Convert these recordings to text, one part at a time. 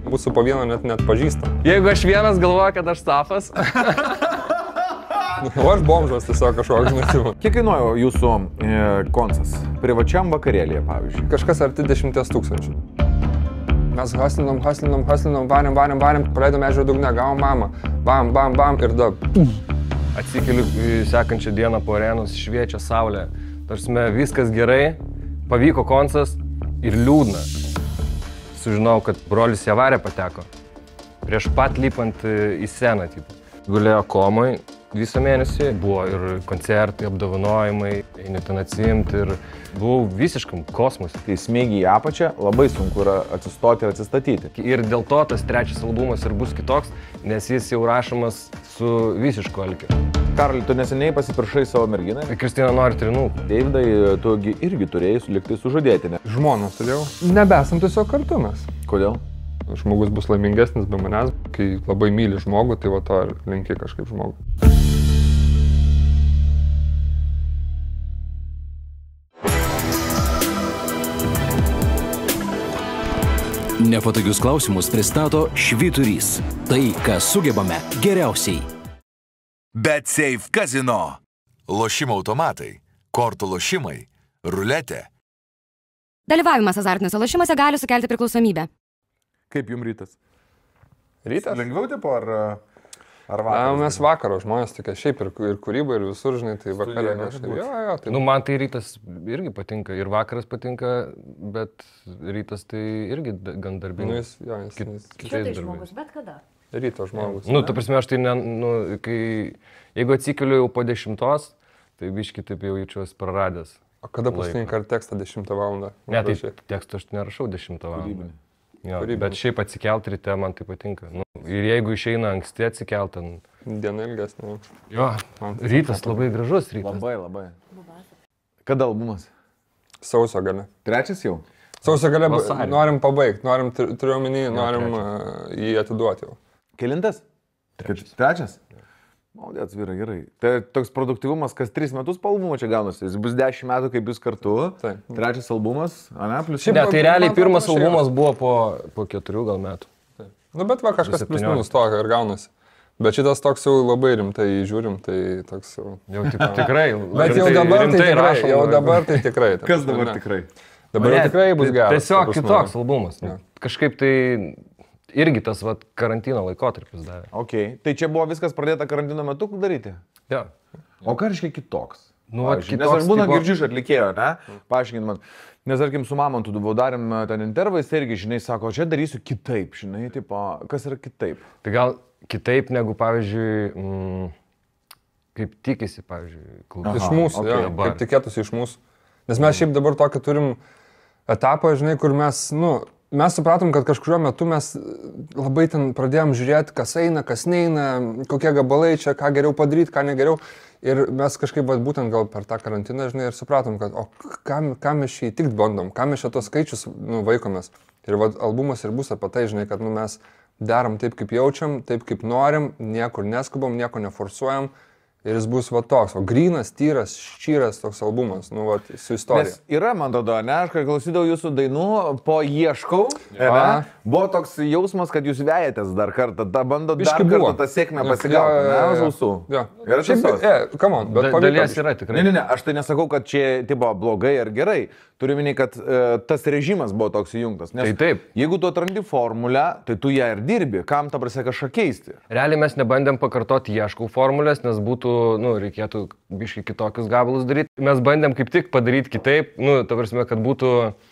Mūsų po vieno net pažįsta. Jeigu aš vienas galvoju, kad aš Stafas. O aš bomžas tiesiog kažkoks, žinai. Kiek kainuoja jūsų koncas? Privačiam vakarėlėje, pavyzdžiui. Kažkas arti 10 000. Mes haslinom, varėm, paleidom ežero dugne, gavom mamą. Bam ir da. Atsikeliu sekančią dieną po arenos, šviečia saulė. Tarsi viskas gerai, pavyko koncas ir liūdna. Sužinau, kad brolis į avariją pateko. Prieš pat lipant į sceną. Gulėjo komoj visą mėnesį, buvo ir koncertai, apdovanojimai, eini ten atsiimti ir buvau visiškam kosmose. Kai smėgi į apačią, labai sunku yra atsistoti ir atsistatyti. Ir dėl to tas trečias albumas ir bus kitoks, nes jis jau rašomas su visišku alkiu. Karoli, tu neseniai pasipiršai savo merginai. Kristina nori trinukų. Deividai, tu irgi turėjai liktai sužadėtinę. Žmoną turėjau. Nebesam tiesiog kartu mes. Kodėl? Žmogus bus laimingesnis be manęs, kai labai myli žmogų, tai va to ir linki kažkaip žmogų. Nepatogius klausimus pristato Švyturys. Tai, ką sugebame geriausiai. BetSafe Casino. Lošimo automatai, kortų lošimai, ruletė. Dalyvavimas azartiniuose lošimuose gali sukelti priklausomybę. Kaip jums rytas? Rytas? Lengviau tipo ar vakaras? Mes vakaro žmonės tokia šiaip ir kūryba ir visur, žinai, tai vakarė kažkaip. Jo, tai... Man tai rytas irgi patinka ir vakaras patinka, bet rytas tai irgi gan darbingas. Kitai žmogus, bet kada? Ryto žmogus. Ta prasme, aš tai, jeigu atsikeliu jau po 10, tai biški taip jau jaučiuosi praradęs. O kada paskutinį kartą tekstą 10 valandą? Ne, tai tekstą aš nerašau 10 valandą. Jo, bet šiaip atsikelt ryte man tai patinka. Ir jeigu išeina anksti atsikelt, ten... Diena ilgesnė. Jo, rytas labai gražus rytas. Labai. Kada albumas? Sausio gale. Trečias jau? Sausio gale norim pabaigti, turiu omeny, norim jį atiduoti jau. Kelintas? Trečias? Maldėts, vyrai, gerai. Tai toks produktyvumas, kas 3 metus po albumo čia gaunasi. Jis bus 10 metų, kaip jūs kartu. Taip. Trečias albumas, ane? Ne, tai realiai pirmas albumas buvo po 4 gal metų. Taip. Bet va kažkas plius minus tokio ir gaunasi. Bet šitas toks jau labai rimtai žiūrim, tai toks jau... Jau tikrai. Bet jau dabar tai tikrai. Jau dabar tai tikrai. Kas dabar tikrai? Dabar tikrai bus geras. Tiesiog kitoks albumas. Kažkaip tai... Irgi tas karantino laikotarpis davė. Ok, tai čia buvo viskas pradėta karantino metu daryti? Jo. O ką reiškia kitoks? Kitoks. Nes aš būna girdžiu iš atlikėjo, ne? Paaiškint man. Nes, tarkim, su Mamantu darėm ten intervą, jis irgi, žinai, sako, čia darysiu kitaip, žinai, tipo, kas yra kitaip? Tai gal kitaip negu, pavyzdžiui, kaip tikisi, pavyzdžiui, klubas. Iš mūsų, kaip tikėtųsi iš mūsų. Nes mes šiaip dabar tokį turim etapą, žinai, kur mes supratom, kad kažkuriuo metu mes labai ten pradėjom žiūrėti, kas eina, kas neina, kokie gabalai čia, ką geriau padaryti, ką negeriau. Ir mes kažkaip būtent gal per tą karantiną, žinai, ir supratom, kad ką mes čia įtikt bandom, ką mes čia tos skaičius vaikomės. Ir albumas ir bus apie tai, žinai, kad mes darom taip, kaip jaučiam, taip, kaip norim, niekur neskubam, nieko neforsuojam. Ir jis bus toks, grynas, tyras, ščyras toks albumas, su istorija. Nes yra, man atrodo, ne, aš kai klausydavau jūsų dainų, po ieškau, buvo toks jausmas, kad jūs vejatės dar kartą, bandot dar kartą tą sėkmę pasigauti, ne, už ausų. Ir šiaip, come on, bet dalies yra tikrai. Ne, aš tai nesakau, kad čia tipo blogai ar gerai. Turiu minėti, kad tas režimas buvo toks įjungtas. Nes taip. Jeigu tu atrandi formulę, tai tu ją ir dirbi. Kam ta prasme kažką keisti? Realiai mes nebandėm pakartoti ieškau formulės, nes būtų, reikėtų biškai kitokius gabalus daryti. Mes bandėm kaip tik padaryti kitaip, ta prasme, kad būtų,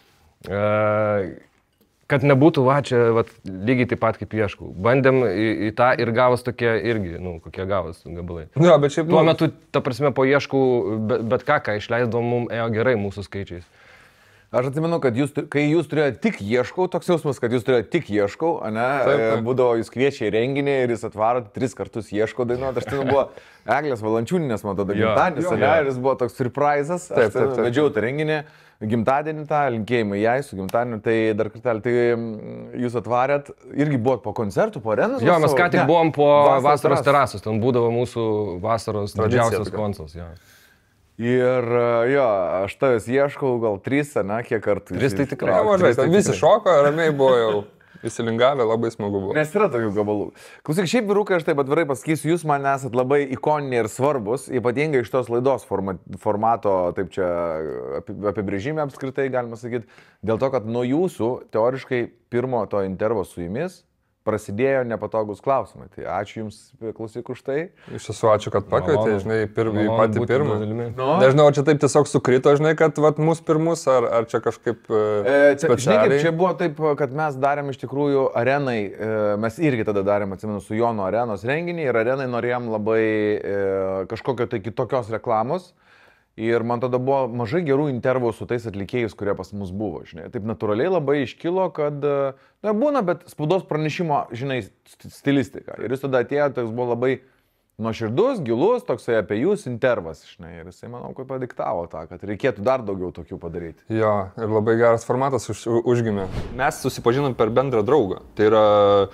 kad nebūtų, čia lygiai taip pat kaip ieškau. Bandėm į tą ir gavos tokie irgi, kokie gavos gabalai. Bet šiaip... Tuo metu, ta prasme, po ieškau, bet ką išleisdavom, mums ėjo gerai mūsų skaičiais. Aš atsimenu, kad kai jūs turėjote tik ieškau, toks jausmas, kad jūs turėjote tik ieškau, ne, būdavo jūs kviečia į renginį ir jis atvarot 3 kartus ieškau dainuoti. Aš ten buvo Eglės Valančiūninės, man tada gimtadienis, ir jis buvo toks surprizas. Aš vedžiau tą renginį, gimtadienį tą, linkėjimai jai su gimtadieniu, tai dar kartelį, tai jūs atvarėt, irgi buvot po koncertų, po arenos? Jo, mes ką tik buvom po vasaros terasos, ten būdavo mūsų vasaros didžiausias koncas. Ir aš tavęs ieškau, gal 3, ne, kiek kartų. 3 tai tikrai. Mažai, visi šoko, ramiai buvo jau. įsilingavę, labai smagu buvo. Nes yra tokių gabalų. Klausyk, šiaip vyrukai, aš taip atvirai pasakysiu, jūs man esat labai ikoniniai ir svarbus, ypatingai iš tos laidos formato, taip čia apibrėžime apskritai galima sakyti, dėl to, kad nuo jūsų teoriškai pirmo to intervo su jumis prasidėjo nepatogus klausimai. Tai ačiū Jums, klausyk, už tai. Iš tiesų, ačiū, kad pakvietė, žinai, patį pirmą. No. Nežinau, čia taip tiesiog sukrito, žinai, kad mūsų pirmus, ar čia kažkaip specialiai. Žinai, kaip čia buvo taip, kad mes darėm iš tikrųjų arenai, mes irgi tada darėm, atsimenu, su Jono arenos renginį ir arenai norėjom labai kažkokio tai kitokios reklamos. Ir man tada buvo mažai gerų intervų su tais atlikėjais, kurie pas mus buvo, žinai. Taip natūraliai labai iškilo, kad, būna, bet spaudos pranešimo, žinai, stilistika. Ir jis tada atėjo, tai jis buvo labai nuoširdus, gilus, toksai apie jūs intervas, žinai. Ir jisai, manau, kad padiktavo tą, kad reikėtų dar daugiau tokių padaryti. Jo, ir labai geras formatas užgimė. Mes susipažinom per bendrą draugą. Tai yra...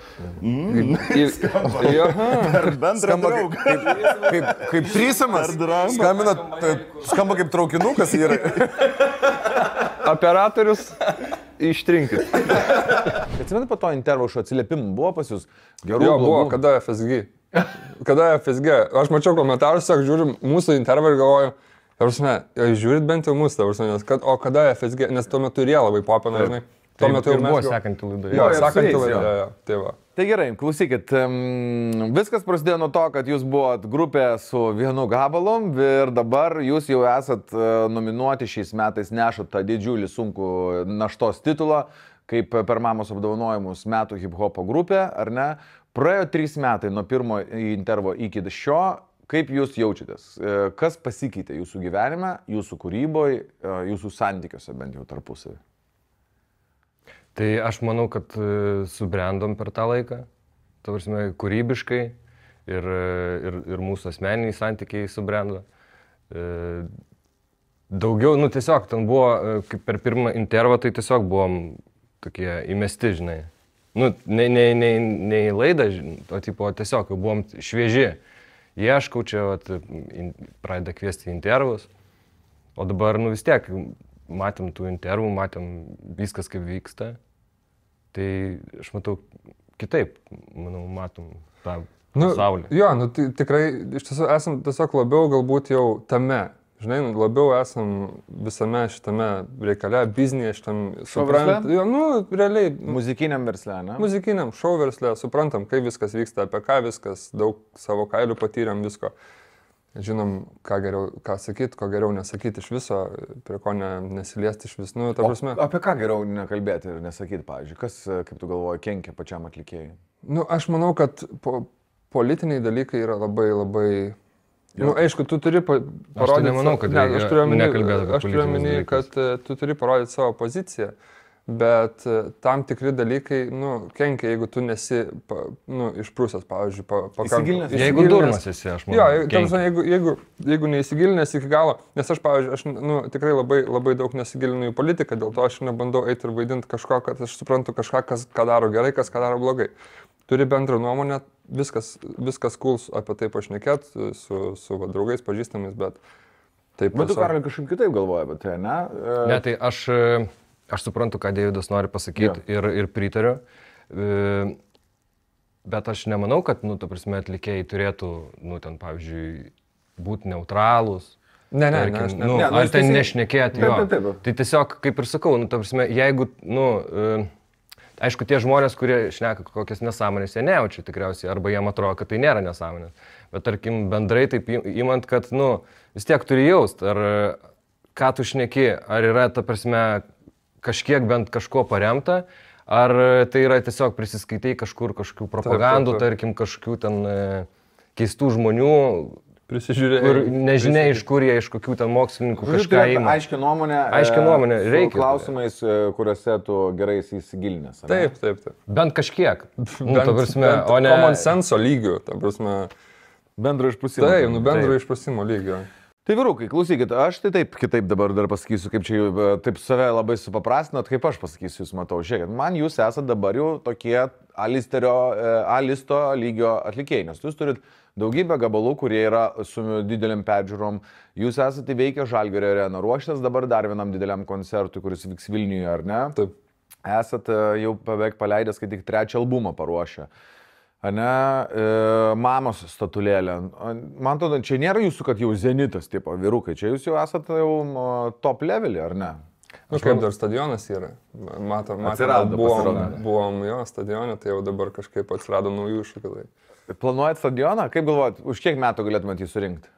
Per bendrą draugą. Kaip trysamas. Skamba kaip traukinukas yra. Operatorius ištrinkit. Atsimenu, po to intervo iš atsiliepimų buvo pas jūs gerų. Jo, buvo, kada FSG. Kada FSG. Aš mačiau komentarus, žiūrim mūsų intervą ir galvoju, žiūrit bent jau mūsų, nes o kada FSG, nes tuo metu ir jie labai popina, žinai. Tuo metu ir buvo sekanti laida. Jo, sekanti laida, tai va. Tai gerai, klausykit, viskas prasidėjo nuo to, kad jūs buvot grupė su vienu gabalu ir dabar jūs jau esat nominuoti šiais metais, nešat tą didžiulį sunkų naštos titulą, kaip per Mamos apdovanojimus metų hip-hopo grupė, ar ne? Praėjo 3 metai nuo pirmo intervo iki šio, kaip jūs jaučiatės? Kas pasikeitė jūsų gyvenime, jūsų kūryboje, jūsų santykiuose bent jau tarpusavį? Tai aš manau, kad subrendom per tą laiką, ta prasme, kūrybiškai ir mūsų asmeniniai santykiai subrendo. Daugiau, tiesiog ten buvo, kaip per pirmą intervą, tai tiesiog buvom tokie įmesti, žinai. Ne į laidą, o tiesiog buvom švieži. Ieškau čia, pradeda kviesti intervus, o dabar, vis tiek, matėm tų intervų, matėm viskas kaip vyksta. Tai aš matau kitaip, matom tą pasaulį. Jo, tikrai, iš tiesų esam tiesiog labiau galbūt jau tame. Žinai, labiau esam visame šitame reikale, biznėje, šitam suprantam. Jo, realiai. Muzikiniam versle, ne? Muzikiniam, šou versle, suprantam, kaip viskas vyksta, apie ką viskas, daug savo kailių patyrėm visko. Žinom, ką sakyti, ko geriau nesakyti iš viso, prie ko nesiliesti iš vis. Ta prasme. Apie ką geriau nekalbėti ir nesakyti, pavyzdžiui? Kas, kaip tu galvoji, kenkia pačiam atlikėjui? Aš manau, kad politiniai dalykai yra labai, labai... aišku, tu turi parodyti... Aš tai nemanau, kad nekalbėti. Aš turiu omeny, kad tu turi parodyti savo poziciją, bet tam tikri dalykai, kenkia, jeigu tu nesi, išprūsęs, pavyzdžiui, pakankamai. Jeigu durnas esi, aš manau. Jo, jeigu neįsigilinęs iki galo, nes aš, pavyzdžiui, tikrai labai, labai daug nesigilinu į politiką, dėl to aš nebandau eiti ir vaidinti kažko, kad aš suprantu kažką, ką daro gerai, ką daro blogai. Turi bendrą nuomonę, viskas cool apie tai pašnekėt su draugais, pažįstamais, bet taip. Bet tu, Karoli, kažkaip kitaip galvoji, bet tai, ne? Ne, tai aš suprantu, ką Deividas nori pasakyti ir pritariu, bet aš nemanau, kad, ta prasme, atlikėjai turėtų, ten, pavyzdžiui, būti neutralūs. Ne, ar ten nešnekėti, jo. Tai tiesiog, kaip ir sakau, ta prasme, jeigu, aišku, tie žmonės, kurie šneka kokias nesąmonės, jie nejaučia tikriausiai, arba jiem atrodo, kad tai nėra nesąmonės. Bet tarkim, bendrai taip įmant, kad, vis tiek turi jaust, ar ką tu šneki, ar yra, ta prasme, kažkiek bent kažko paremta, ar tai yra tiesiog prisiskaitai kažkokių propagandų, tarkim, kažkokių ten keistų žmonių, prisižiūrėjai. Ir nežinia, iš kur jie, iš kokių ten mokslininkų kažką įima. Aiškia nuomonė. Reikia. Klausimais, kuriuose tu gerai įsigilinęs. Taip. Bent kažkiek. Ta prasme, o ne... Common senso lygio, ta prasme. Bendro išprusimo. Taip, bendro išprusimo lygio. Tai vyrukai, klausykit, aš tai taip kitaip dabar dar pasakysiu, kaip čia taip save labai supaprastinat, kaip aš pasakysiu, jūs matau. Žiūrėkit, man jūs esate dabar jau tokie A-listo lygio atlikėjai, nes jūs turit daugybę gabalų, kurie yra su dideliam peržiūrom. Jūs esate įveikę Žalgirio areną, ruošitės dabar dar vienam dideliam koncertui, kuris vyks Vilniuje, ar ne? Taip. esat jau beveik paleidęs, kai tik 3 albumą paruošę. Ane, mamos statulėlė. Man atrodo, čia nėra jūsų, kad jau zenitas, tipo, vyrukai, čia jūs jau esat jau top levelį, ar ne? Kaip dar stadionas yra. Buvom jo stadione, tai jau dabar kažkaip atsirado naujų iššūkių. Planuojat stadioną? Kaip galvojat, už kiek metų galėtumėt jį surinkti?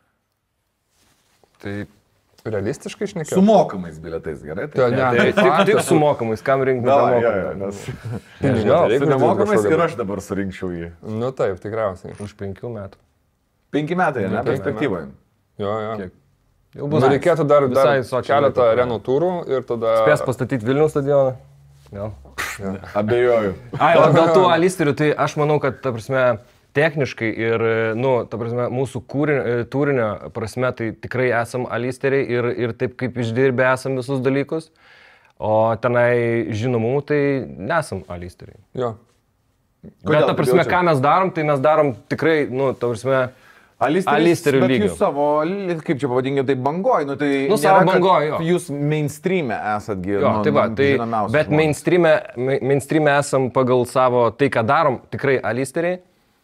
Tai realistiškai šnekėjau. Su mokamais bilietais, gerai? Tik su mokamais, kam rinkti nemokamais? Su nemokamais ir aš dabar surinkčiau jį. Nu taip, tikriausiai. Už 5 metų. 5 metai, ne? Perspektyvoje. Jo. Jau bus. Reikėtų dar keletą arenų turų ir tada... Spės pastatyti Vilniaus stadioną? Gal. Abejoju. O dėl tų alisterių, tai aš manau, kad, ta prasme, techniškai ir, ta prasme, mūsų turinio prasme, tai tikrai esam alisteriai ir taip kaip išdirbę esam visus dalykus, o tenai žinomų, tai nesam alisteriai. Jo. Bet, ta prasme, ką mes darom, tai mes darom tikrai, ta prasme, alisterių lygio. Bet jūs savo, kaip čia pavadinkime, tai bangoj, tai savo bangoj, jo. Jūs mainstream'e esatgi, žinomiausias. Bet mainstream'e esam pagal savo tai, ką darom, tikrai alisteriai.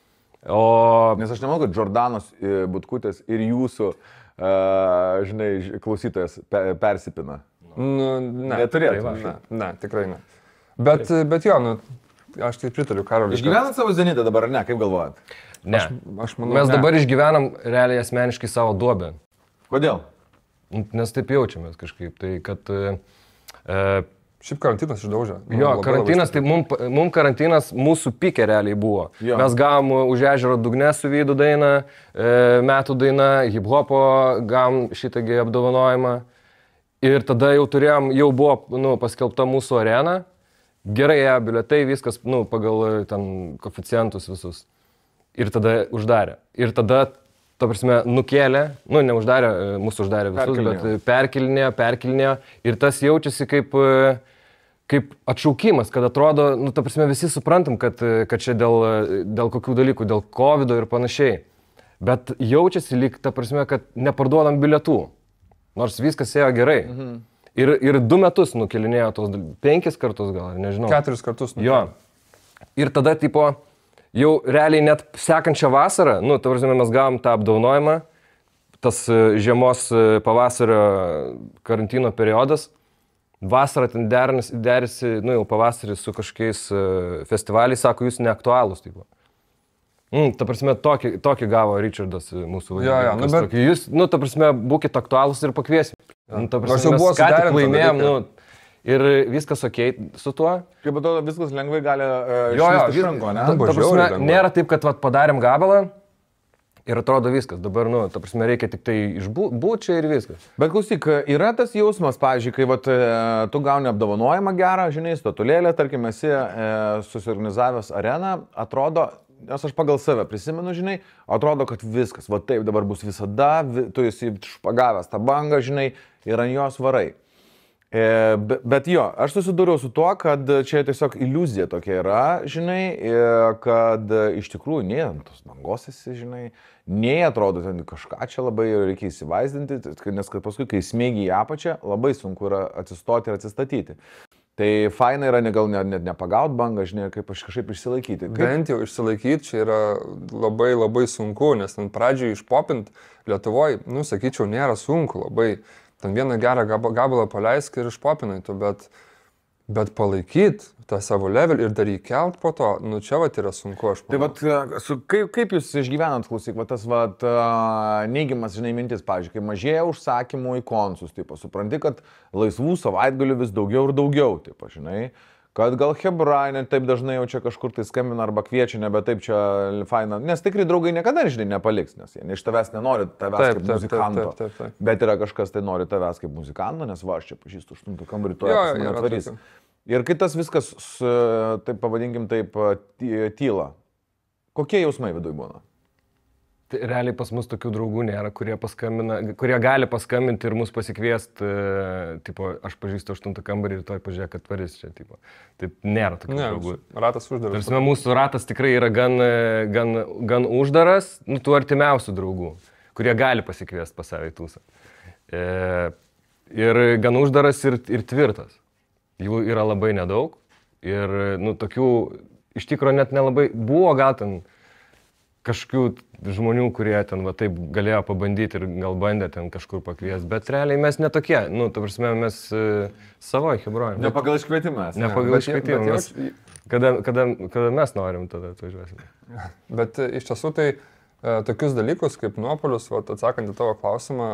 Nes aš nemanau, kad Jordanos Butkutės ir jūsų, žinai, klausytojas persipina. Neturėtų. Ne, tikrai ne. Bet jo, aš tai pritariu Karoliui. Išgyvenat savo zenitą dabar, ne? Kaip galvojat? Ne. Aš manau, mes dabar išgyvenam realiai asmeniškai savo duobę. Kodėl? Nes taip jaučiamės kažkaip. Tai kad... Šiaip karantinas išdaužė. Jo, karantinas, tai mums karantinas mūsų pikė realiai buvo. Jo. Mes gavom Už ežero dugne su Vydu dainą, metų dainą, hip-hopo gavom šitągi apdovanojimą. Ir tada jau buvo paskelbta mūsų arena. Gerai ėjo bilietai, viskas pagal ten koeficientus visus. Ir tada uždarė. Ir tada, ta prasme, nukėlė, neuždarė, mūsų uždarė visus, bet perkelinėjo. Ir tas jaučiasi kaip atšaukimas, kad atrodo, ta prasme, visi suprantam, kad čia dėl kokių dalykų, dėl covido ir panašiai. Bet jaučiasi lyg, ta prasme, kad neparduodam bilietų. Nors viskas ėjo gerai. Mhm. Ir 2 metus nukėlinėjo tos 5 kartus gal, nežinau. 4 kartus Jo. nukėlinėjo. Ir tada, tipo, jau realiai net sekančią vasarą, ta prasme, mes gavom tą apdovanojimą, tas žiemos pavasario karantino periodas, vasarą ten derisi, jau pavasarį su kažkokiais festivaliais, sako, jūs neaktualūs, tipo. Ta prasme, tokį gavo Richardas mūsų vadovas. Bet jūs, ta prasme, būkite aktualūs ir pakviesim. Ta prasme, nors jau buvo mes ką tik laimėjom, ir viskas okei su tuo. Kaip atrodo, viskas lengvai gali išlisti iš ranko, ne? Ta prasme, nėra taip, kad padarėm gabalą ir atrodo viskas. Dabar, ta prasme, reikia tik tai išbūt čia ir viskas. Bet klausyk, yra tas jausmas, pavyzdžiui, kai tu gauni apdovanojimą gerą, žinai, statulėlę, tarkim, esi susiorganizavęs areną, atrodo, nes aš pagal save prisimenu, žinai, atrodo, kad viskas, taip dabar bus visada, tu esi pagavęs tą bangą, žinai, ir ant jos varai. Bet jo, aš susidūriau su tuo, kad čia tiesiog iliuzija tokia yra, žinai, kad iš tikrųjų nei ant tos bangos esi, žinai, nei atrodo ten kažką čia labai reikia įsivaizdinti, nes kad paskui, kai smėgi į apačią, labai sunku yra atsistoti ir atsistatyti. Tai faina yra gal net nepagaut bangą, žinai, kaip kažkaip išsilaikyti. Bent jau išsilaikyti čia yra labai labai sunku, nes ten pradžioj išpopint Lietuvoje, sakyčiau, nėra sunku labai. Ten vieną gerą gabalą paleisk ir išpopinai tu, bet palaikyti tą savo levelį ir dar įkelt po to, čia yra sunku, aš manau. Tai kaip jūs išgyvenant, klausyk, tas neigiamas, žinai, mintis, pavyzdžiui, kai mažėja užsakymų į konsus, supranti, kad laisvų savaitgalių vis daugiau ir daugiau, žinai, kad gal Hebra ne taip dažnai jau čia kažkur tai skambina arba kviečia, nebe taip čia faina, nes tikrai draugai niekada, žinai, nepaliks, nes jie iš tavęs nenori tavęs kaip muzikanto, bet yra kažkas tai nori tavęs kaip muzikanto, nes aš čia pažįstu 8 kambarį, tu mane atvarys. Ir kai tas viskas, taip pavadinkim, taip tyla, kokie jausmai viduj būna? Tai realiai pas mus tokių draugų nėra, kurie gali paskambinti ir mus pasikviesti, aš pažįstu 8 kambarį ir toj pažiūrėk, kad tvaris čia, Taip nėra tokių draugų. Ratas uždaras. Tarsi mūsų ratas tikrai yra gan uždaras, tų artimiausių draugų, kurie gali pasikviesti pas save į tūsą. Ir gan uždaras ir tvirtas. Jų yra labai nedaug. Ir, nu, tokių iš tikrųjų net nelabai buvo, gal ten kažkokių žmonių, kurie ten va taip galėjo pabandyti ir gal bandė ten kažkur pakvies, bet realiai mes netokie, nu, ta prasme, mes savo hibrojame. Ne pagal iškvietimą. Ne pagal iškvietimą, mes kada mes norim, tada atvažiuosime. Bet iš tiesų tai tokius dalykus kaip nuopolius, atsakant į tavo klausimą,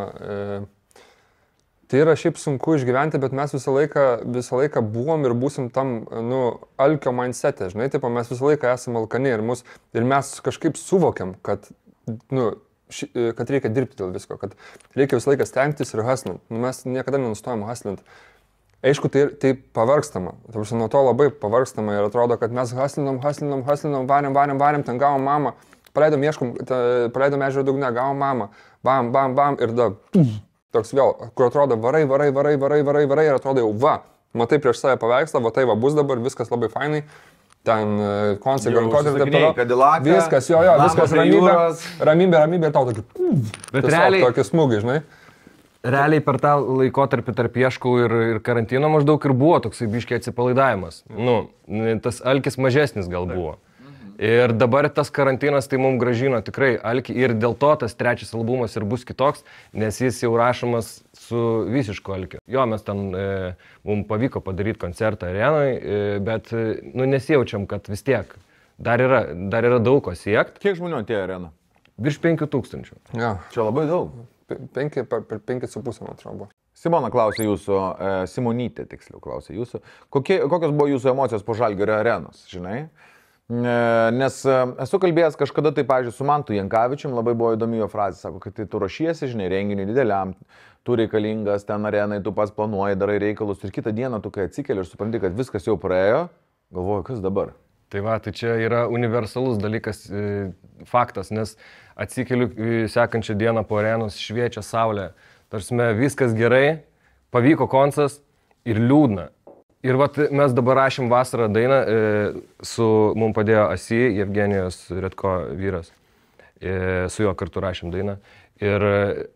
tai yra šiaip sunku išgyventi, bet mes visą laiką buvom ir būsim tam, nu, alkio mindset'e, žinai, taip, mes visą laiką esame alkani ir mes kažkaip suvokiam, kad, nu, kad reikia dirbti dėl visko, kad reikia visą laiką stengtis ir hustlint. Nu, mes niekada nenustojam hustlint. Aišku, tai pavargstama. Tarsi nuo to labai pavargstama ir atrodo, kad mes hustlinom, varėm, ten gavom mamą, paleidom ežero dugne, gavom mamą, bam ir da. Toks vėl, kur atrodo varai ir atrodo jau matai prieš save paveikslą, tai bus dabar, viskas labai fainai, ten konsai, garantuotis ir taip toliau. Viskas, viskas ramybė ir tau tokį, bet realiai tokį smūgį, žinai. Realiai per tą laikotarpį tarp ieškų ir karantino maždaug ir buvo toksai biškiai atsipalaidavimas. Nu, tas alkis mažesnis gal buvo. Ir dabar tas karantinas tai mums gražino tikrai alkį ir dėl to tas trečias albumas ir bus kitoks, nes jis jau rašomas su visišku alkiu. Jo, mes ten, mums pavyko padaryti koncertą arenoj, bet nu, nesijaučiam, kad vis tiek dar yra daug ko siekti. Kiek žmonių atėjo areną? Virš 5000. Ja. Čia labai daug. 5,5, man atrodo. Simona klausė jūsų, Simonytė tiksliau klausė jūsų, kokios buvo jūsų emocijos po Žalgirio arenos, žinai? Nes esu kalbėjęs kažkada, tai, pavyzdžiui, su Mantu Jankavičium, labai buvo įdomi jo frazė, sako, kad tai tu ruošiesi, žinai, renginiui dideliam, tu reikalingas ten arenai, tu pats planuoji, darai reikalus ir kitą dieną tu, kai atsikeli ir supranti, kad viskas jau praėjo, galvoju, kas dabar? Tai va, tai čia yra universalus dalykas, faktas, nes atsikeliu sekančią dieną po arenos, šviečia saulė, tarsi viskas gerai, pavyko koncas ir liūdna. Ir vat mes dabar rašėm vasarą dainą, mums padėjo Asi, Jevgenijos Redko vyras, su juo kartu rašėm dainą. Ir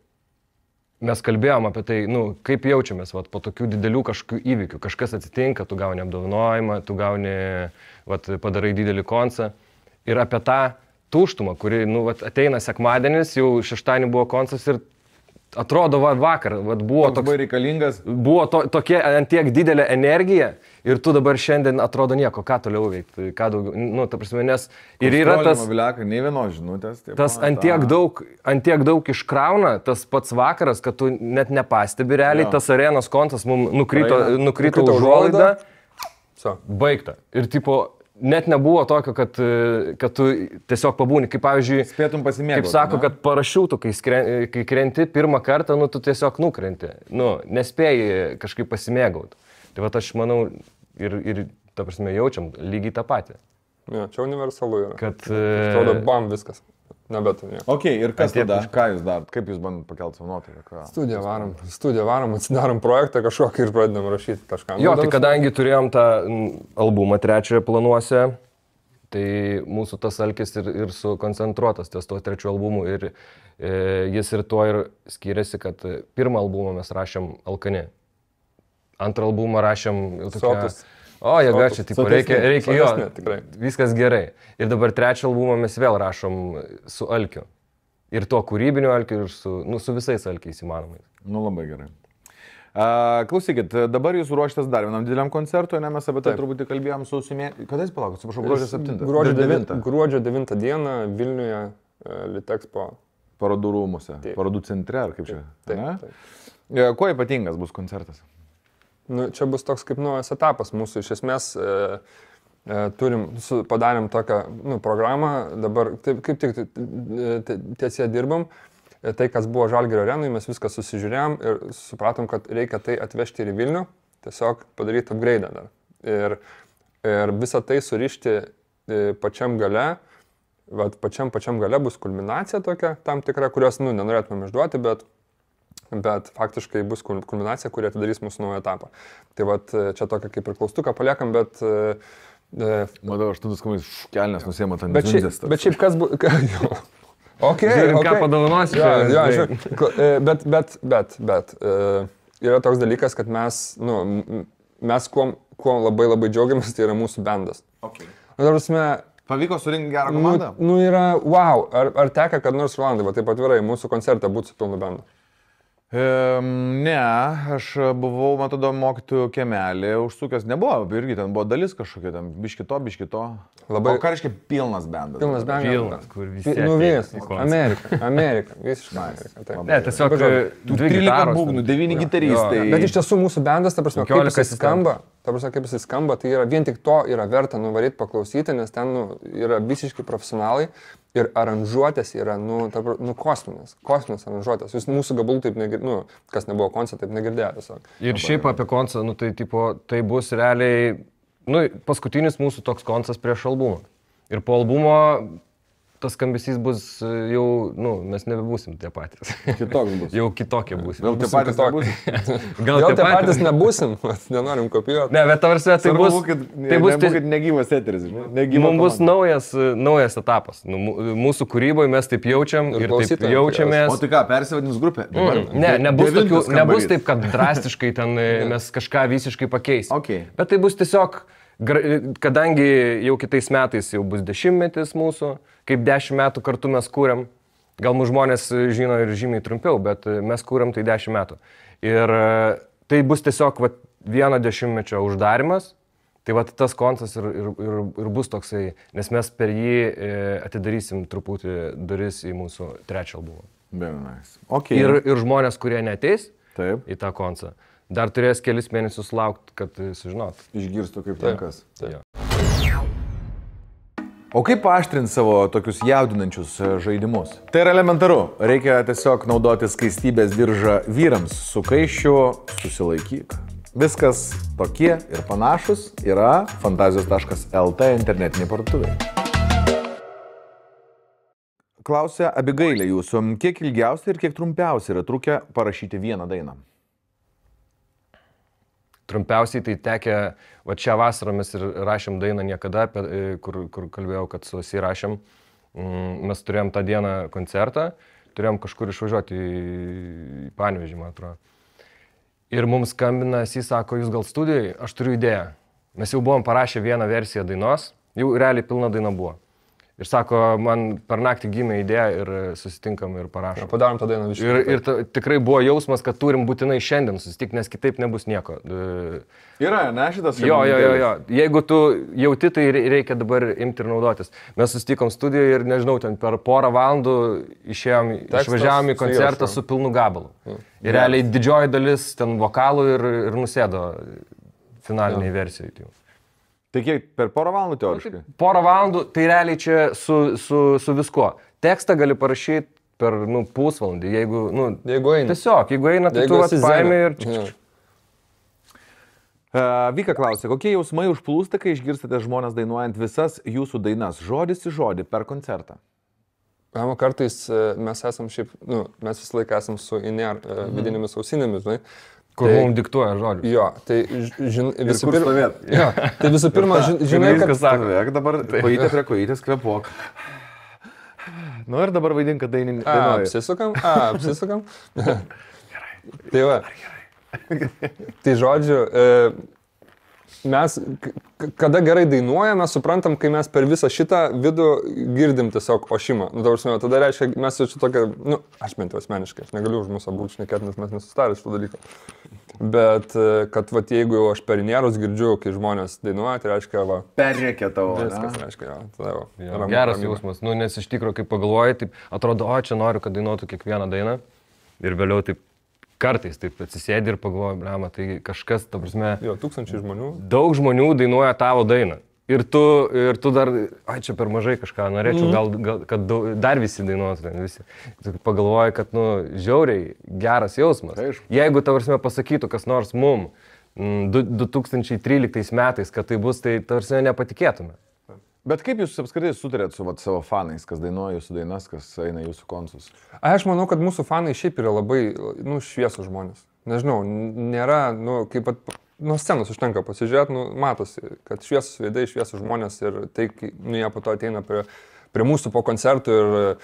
mes kalbėjom apie tai, nu, kaip jaučiamės vat, po tokių didelių kažkokių įvykių. Kažkas atsitinka, tu gauni apdovanojimą, tu gauni, vat, padarai didelį koncą. Ir apie tą tuštumą, kuri nu, vat, ateina sekmadienis, jau šeštadienį buvo koncas ir atrodo, vakar buvo toks reikalingas, buvo tokia antiek didelė energija ir tu dabar šiandien atrodo nieko, ką toliau veikti, ką daugiau, nu, ta prasme, nes ir yra tas, nei vienos žinutės, tas antiek daug iškrauna, tas pats vakaras, kad tu net nepastebi realiai, tas arenos koncas mums nukrito užuolaidą, baigta. Ir tipo, net nebuvo tokio, kad tu tiesiog pabūni, kaip pavyzdžiui, spėtum pasimėgauti. Kaip sako, kad parašiutų, kai krenti pirmą kartą, nu tu tiesiog nukrenti, nu, nespėjai kažkaip pasimėgauti. Tai va aš manau ir ta prasme jaučiam lygiai tą patį. Ja, čia universalu yra. Kad... Atrodo, bam, viskas. Nebetoni. Ok, ir kas tada? Ką jūs darot? Kaip jūs bandot pakelti savo nuotaiką? Studiją varom, atsidarom projektą kažkokį ir pradedam rašyti kažką. Jo, tai kadangi turėjom tą albumą trečią planuose, tai mūsų tas alkis ir sukoncentruotas ties tuo trečiu albumu ir jis ir tuo ir skiriasi, kad pirmą albumą mes rašėm alkani. Antrą albumą rašėm jau tokia... O, jėga, čia tipo, reikia jo, tikrai. Viskas gerai. Ir dabar trečią albumą mes vėl rašom su alkiu. Ir tuo kūrybiniu alkiu, ir su visais alkiais įmanomais. Nu, labai gerai. Klausykit, dabar jūs ruoštės dar vienam dideliam koncertui, ne, mes apie tai truputį kalbėjom su Užsienio. Kada jūs palaukot, atsiprašau, gruodžio 7? Gruodžio 9 dieną Vilniuje Litexpo. Parodų rūmuose, parodų centre, ar kaip čia? Taip. Kuo ypatingas bus koncertas? Nu, čia bus toks kaip naujas etapas mūsų. Iš esmės padarėm tokią programą, dabar kaip tik ties ją dirbam. Tai, kas buvo Žalgirio arenai, mes viską susižiūrėjom ir supratom, kad reikia tai atvežti ir į Vilnių, tiesiog padaryti upgrade'ą dar. Ir visą tai surišti pačiam gale, pačiam gale bus kulminacija tokia, tam tikra, kurios nenorėtume išduoti, bet faktiškai bus kulminacija, kurie atidarys mūsų naują etapą. Tai čia tokia kaip ir klaustuką paliekam, bet... Matau, 8 skamais kelnes nusiema ant džinzės. Bet šiaip kas bus... Žiūrim, ką padovanosiu. Bet yra toks dalykas, kad mes kuo labai labai džiaugiamės, tai yra mūsų bendas. Okay. Pavyko surinkti gerą komandą? Yra, wow, ar teka, kad nors Rolandai, taip atvirai, mūsų koncerte būtų su pilnu bendu? Ne, aš buvau, man tada, mokytojų kemelį užsukęs, nebuvo, irgi ten buvo dalis kažkokia, ten biškito. Labai... O ką reiškia pilnas bendas? Pilnas bendas. Pilnas, kur visi. Amerika, visiškai Amerika. Ne, tiesiog 13 būgnų, 9 gitaristai. Bet iš tiesų mūsų bendas, ta prasme, kaip jisai skamba, tai yra vien tik to yra verta nuvaryti paklausyti, nes ten yra visiškai profesionalai. Ir aranžuotės yra, kosminės aranžuotės. Jūs mūsų gabalų taip negirdėjo, kas nebuvo koncą, taip negirdėjo tiesiog. Ir šiaip apie koncą, tai bus realiai, paskutinis mūsų toks koncas prieš albumą. Ir po albumo tas skambesys bus jau, mes nebebūsim tie patys. Kitoks bus. Jau kitokie būsim. Gal tie patys nebūsim? Gal tie patys nebūsim, nenorim kopijuoti. Ne, bet tavarsime, tai bus... Tai bus negyvas eteris, mums bus naujas etapas. Mūsų kūryboje mes taip jaučiam ir taip jaučiamės. O tai ką, persivadins grupė? Ne, nebus taip, kad drastiškai ten mes kažką visiškai pakeisim. Bet tai bus tiesiog, kadangi jau kitais metais jau bus 10-metis mūsų, kaip 10 metų kartu mes kūrėm, gal mūsų žmonės žino ir žymiai trumpiau, bet mes kūrėm tai 10 metų. Ir tai bus tiesiog vieno 10-mečio uždarimas, tai tas koncas ir bus toksai, nes mes per jį atidarysim truputį duris į mūsų trečią albumą. Nice. Ir žmonės, kurie neateis į tą koncą, dar turės kelis mėnesius laukti, kad sužinot. Išgirstų kaip tankas. O kaip paaštrinti savo tokius jaudinančius žaidimus? Tai yra elementaru. Reikia tiesiog naudoti skaistybės diržą vyrams. Su kaiščiu susilaikyk. Viskas tokie ir panašus yra fantazijos.lt internetinė parduotuvė. Klausia Abigailė jūsų, kiek ilgiausiai ir kiek trumpiausiai yra trukę parašyti vieną dainą? Trumpiausiai tai tekė, šią vasarą mes ir rašėm dainą niekada, kur kalbėjau, kad su Asi rašėm. Mes turėjom tą dieną koncertą, turėjom kažkur išvažiuoti į Panevėžį, man atrodo. Ir mums skambina, Asi sako, jūs gal studijai, aš turiu idėją. Mes jau buvom parašę vieną versiją dainos, jau realiai pilna daina buvo. Ir sako, man per naktį gimė idėja ir susitinkam ir parašom. Padarom tą dainą visiškai. Ir tikrai buvo jausmas, kad turim būtinai šiandien susitikti, nes kitaip nebus nieko. Yra, ne šitas? Jo. Jeigu tu jauti, tai reikia dabar imti ir naudotis. Mes susitikom studijoje ir nežinau, ten per porą valandų išvažiavom į koncertą su pilnu gabalu. Ir realiai didžioji dalis ten vokalų ir nusėdo finaliniai versijai. Tai kiek per porą valandų teoriškai? Porą valandų, tai realiai čia su viskuo. Tekstą gali parašyti per pusvalandį, jeigu eina. Tiesiog, jeigu eina, tai tu paimi ir čia. Vika klausė, kokie jausmai užplūsta, kai išgirstate žmonės dainuojant visas jūsų dainas, žodis į žodį per koncertą? Kartais mes esam šiaip, mes visą laiką esam su INR vidinėmis ausinėmis, žinai. Kur mums diktuoja žodžius. Jo, tai visų pirma, žinai, kad... Viskas sako, dabar kojytė prie kojytės kvėpuok. Ir dabar vaidink, kad dainuoji. Apsisukam. Tai va. Tai žodžiu, mes, kada gerai dainuojame, mes suprantam, kai mes per visą šitą vidų girdim tiesiog ošimą. Tada reiškia, mes jau čia tokia, aš bent jau asmeniškai, aš negaliu už mūsų abu šnekėti, nes mes nesustarė šitų dalykų. Bet, kad jeigu aš per nėrus girdžiu, kai žmonės dainuoja, tai reiškia, perrėkia tavo. Viskas reiškia, geras jausmas, nes iš tikrųjų, kai pagalvoji, taip atrodo, čia noriu, kad dainuotų kiekvieną dainą. Ir vėliau taip kartais taip atsisėdi ir pagalvoji, blema, tai kažkas, ta prasme... Jo, 1000 žmonių. Daug žmonių dainuoja tavo dainą. Ir tu dar, čia per mažai kažką, norėčiau gal kad dar visi dainuotų, visi. Pagalvoji, kad, žiauriai geras jausmas. Jeigu, ta prasme, pasakytų kas nors mum 2013 metais, kad tai bus, tai, ta prasme, nepatikėtume. Bet kaip jūs apskritai sutarėt su savo fanais, kas dainuoja jūsų dainas, kas eina jūsų koncus? Aš manau, kad mūsų fanai šiaip yra labai, šviesų žmonės. Nežinau, nėra, kaip pat, scenos užtenka pasižiūrėti, matosi, kad šviesus veidai, šviesus žmonės ir tai, jie po to ateina prie mūsų po koncertų ir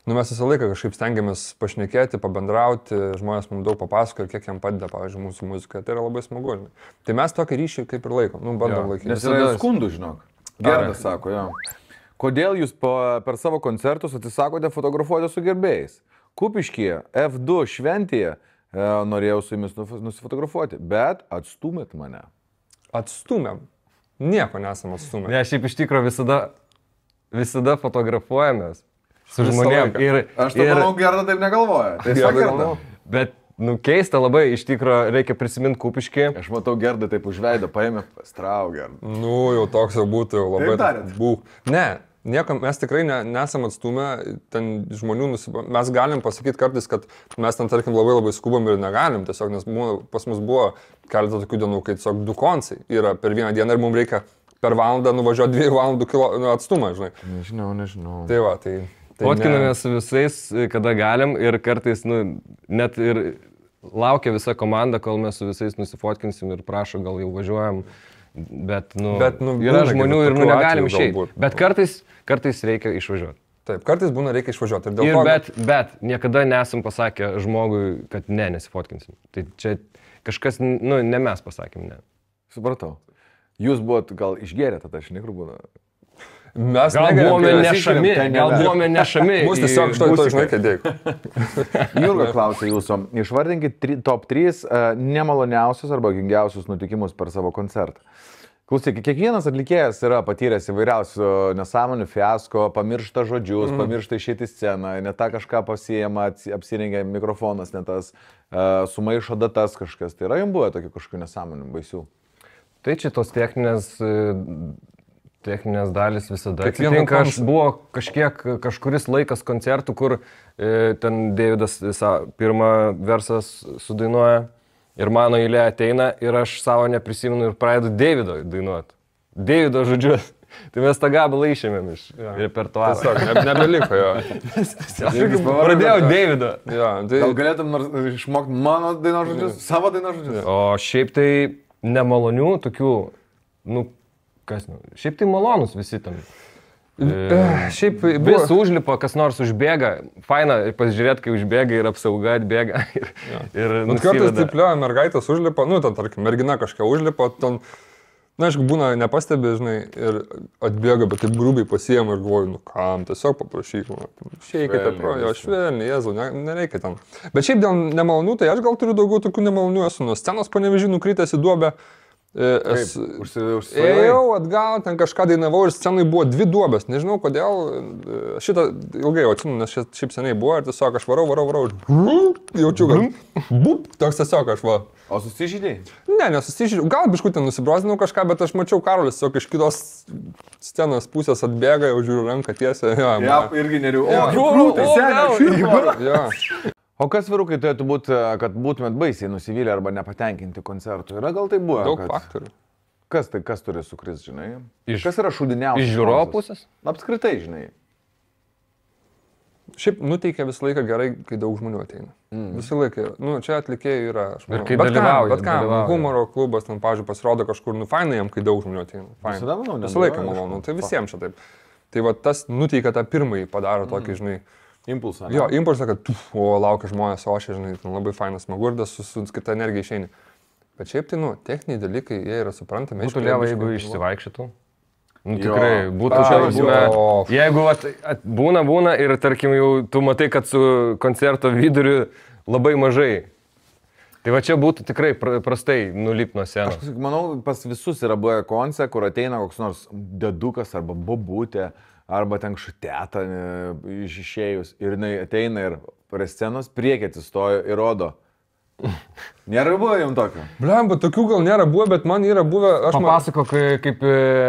Nu, mes visą laiką kažkaip stengiamės pašnekėti, pabendrauti, žmonės mums daug papasakoja, kiek jam padeda, pavyzdžiui, mūsų muzika. Tai yra labai smagu. Žinai. Tai mes tokį ryšį kaip ir laikom, nu, bandom laikyti. Nes yra skundų, žinok. Gerdas sako, jo. Kodėl jūs per savo koncertus atsisakote fotografuoti su gerbėjais? Kupiškyje, F2 šventėje norėjau su jumis nusifotografuoti, bet atstūmėt mane. Atstumėm. Nieko nesam atstūmę. Ne, šiaip iš tikrųjų visada fotografuojamės su žmonėm. Aš to manau, Gerda taip negalvoja. Tai bet, nu, keista labai, iš tikrųjų reikia prisiminti Kupiškį. Aš matau, Gerda taip užveido, paėmė, pastrau Gerda. Nu, jau toks jau būtų, jau labai... Ne. Niekam, mes tikrai nesam atstumę, ten žmonių mes galim pasakyti kartais, kad mes ten, tarkim, labai skubam ir negalim, tiesiog, nes pas mus buvo keletą tokių dienų, kai tiesiog 2 koncai yra per vieną dieną ir mums reikia per valandą nuvažiuoti 2 valandų atstumą, žinai. Nežinau. Tai va, tai fotkinamės su visais, kada galim ir kartais, nu, net ir laukia visa komanda, kol mes su visais nusifotkinsim ir prašo, gal jau važiuojam. Bet yra žmonių ir negalim išeiti. Bet kartais reikia išvažiuoti. Taip, kartais būna reikia išvažiuoti. Bet niekada nesam pasakę žmogui, kad nesifotkinsim. Tai čia kažkas, nu, ne mes pasakėm, ne. Supratau. Jūs buvot gal išgėrę tada, aš nekur būna. Mes gal buvome nešami. Mūsų tiesiog to žinai, kad dėk. Jurga klausė jūsų, išvardinkit top 3 nemaloniausius arba gingiausius nutikimus per savo koncertą. Klausyk, kiekvienas atlikėjas yra patyręs įvairiausių nesąmonių, fiasko, pamiršta žodžius, pamiršta išeiti sceną, ne tą kažką pasiėma, apsirengia mikrofonas, ne tas, sumaišo datas kažkas. Tai yra jums buvo tokių kažkokių nesąmonių baisių? Tai čia tos techninės dalis visada atsitinka. Buvo kažkuris laikas koncertų, kur ten Deividas pirmą versą sudainuoja. Ir mano eilė ateina ir aš savo neprisimenu ir pradedu Deivido dainuoti. Deivido žodžius. Tai mes tą gabalą išėmėm iš repertuaro. Tiesiog, nebeliko jo. Aš pradėjau Deivido. Ja, tai... Gal galėtum išmokti mano dainos žodžius, savo dainos žodžius? O šiaip tai nemalonių tokių, nu, kas, šiaip tai malonus visi tam. Šiaip vis užlipa, kas nors užbėga, faina pasižiūrėti, kai užbėga ir apsauga atbėga ir nusiveda. Kartais tiplioja mergaitės užlipa, nu, ten, tarkim, mergina kažką užlipa, ten, na, aišku, būna nepastebi, žinai, ir atbėga, bet taip grubiai pasiėma ir galvoju, nu, kam, tiesiog paprašyk, išeikite pro, jo, švelniai, Jėzau, nereikia ten. Bet šiaip dėl nemalonių, tai aš gal turiu daugiau tokių nemalonių, esu nuo scenos Panevėžy nukritęs į duobę. Ėjau atgal, ten kažką dainavau ir scenai buvo 2 duobės, nežinau kodėl, šitą ilgai atsimenu, nes šiaip seniai buvo ir tiesiog aš varau, jaučiu, kad toks tiesiog aš va. O susižydėjai? Ne, nesusižydėjau, gal biškutį nusibrozinau kažką, bet aš mačiau Karolis tiesiog iš kitos scenos pusės atbėga, jau žiūriu ranką tiesią. Ja, irgi neriu. O kas vyrukai turėtų būti, kad būtumėt baisiai nusivylę arba nepatenkinti koncertų? Yra gal tai buvo? Daug faktorių. Kas turi sukris, žinai? Kas yra šūdiniausias? Iš žiūrovų pusės? Apskritai, žinai. Šiaip nuteikia visą laiką gerai, kai daug žmonių ateina. Visą laiką. Nu, čia atlikėjai yra, aš manau. Ir kai dalyvauja. Bet kam, humoro klubas, ten, pavyzdžiui, pasirodo kažkur, nu, fainai jam, kai daug žmonių ateina. Visą laiką malonu, tai visiems čia taip. Tai va tas nuteikia tą pirmąjį padaro tokį, žinai, impulsą. Jo, impulsą, kad laukia žmonės, o aš, žinai, labai fainas smagurdas, su kita energija išeini. Bet šiaip tai, nu, techniniai dalykai, jie yra suprantami. Būtų lieva, jeigu išsivaikščytų. Nu, tikrai, būtų čia prasme. Jeigu būna ir, tarkim, jau tu matai, kad su koncerto viduriu labai mažai. Tai va čia būtų tikrai prastai nulipti nuo scenos. Aš manau, pas visus yra buvę koncert, kur ateina koks nors dedukas arba bobutė. Arba ten šuteta išėjus ir jinai ateina ir prie scenos priekį atsistojo ir rodo. Nėra buvę jums tokio? Blemba, tokių gal nėra buvę, bet man yra buvę... Papasakok, kaip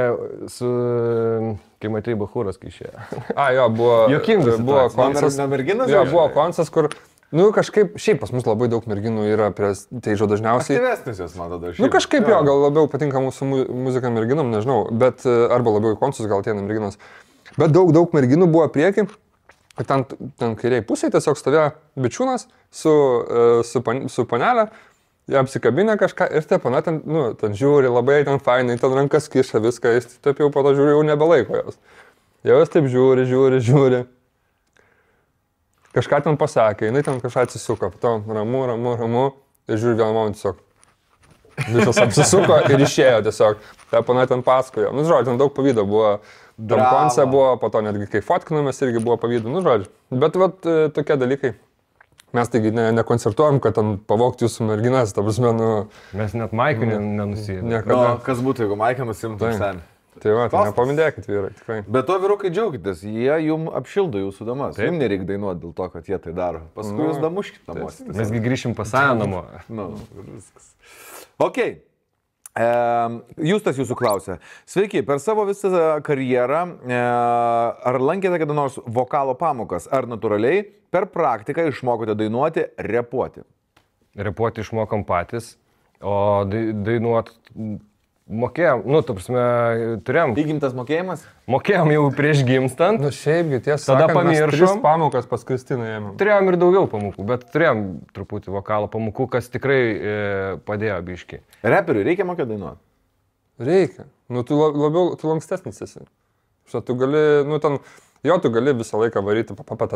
kai matai Bachūras, kai išėjo. Jo, buvo... Juokingas. Buvo koncas. Merginas? Jo, buvo koncas, kur... Nu, kažkaip, šiaip pas mus labai daug merginų yra prie teidžo dažniausiai. Aktyvesnis jos, man tada. Nu, kažkaip jo, gal labiau patinka mūsų muzika merginom, nežinau, bet arba labiau į koncus gal ateina merginos. Bet daug merginų buvo prieki, ten kairiai pusėje tiesiog stovėjo bičiūnas su panelė, jie apsikabinę kažką ir tie pana ten žiūri labai ten fainai, ten rankas kiša viską, jis taip jau po to žiūri, jau nebelaiko jos. Jau jis taip žiūri. kažką ten pasakė, jinai ten kažką atsisuko, to ramu, ir žiūri vieną momentą tiesiog. Visas apsisuko ir išėjo tiesiog. Ta pana ten pasakojo. Nu, žodžiu, ten daug pavydo buvo. Tam konce buvo, po to netgi kai fotkinomės irgi buvo pavydo. Nu, žodžiu. Bet vat tokie dalykai. Mes taigi nekoncertuojam, kad ten pavogti jūsų merginas, ta prasme, nu... Mes net Maikų nenusijėm. No, kas būtų, jeigu Maiką nusimtum sen? Tai va, tai nepamindėkit, vyrai, tikrai. Bet to vyrukai džiaukitės, jie jum apšildo jūsų damas. Jums nereikia dainuoti dėl to, kad jie tai daro. Paskui jūs damuškit namuose. Mesgi grįšim pas save namo. Nu, viskas. Ok. Justas jūsų klausia. Sveiki, per savo visą karjerą ar lankėte kada nors vokalo pamokas, ar natūraliai per praktiką išmokote dainuoti, repuoti? Repuoti išmokom patys, o dainuoti mokėjom, nu, ta prasme, turėjom. Įgimtas mokėjimas? Mokėjom jau prieš gimstant. Nu, šiaipgi, tiesą tada sakant, mes 3 pamiršom. pamokas pas Kristiną ėmėm. Turėjom ir daugiau pamokų, bet turėjom truputį vokalo pamokų, kas tikrai padėjo biški. Reperiui reikia mokėti dainuoti? Reikia. Nu, tu labiau, tu lankstesnis esi. Štai tu gali, nu, ten, jo, tu gali visą laiką varyti,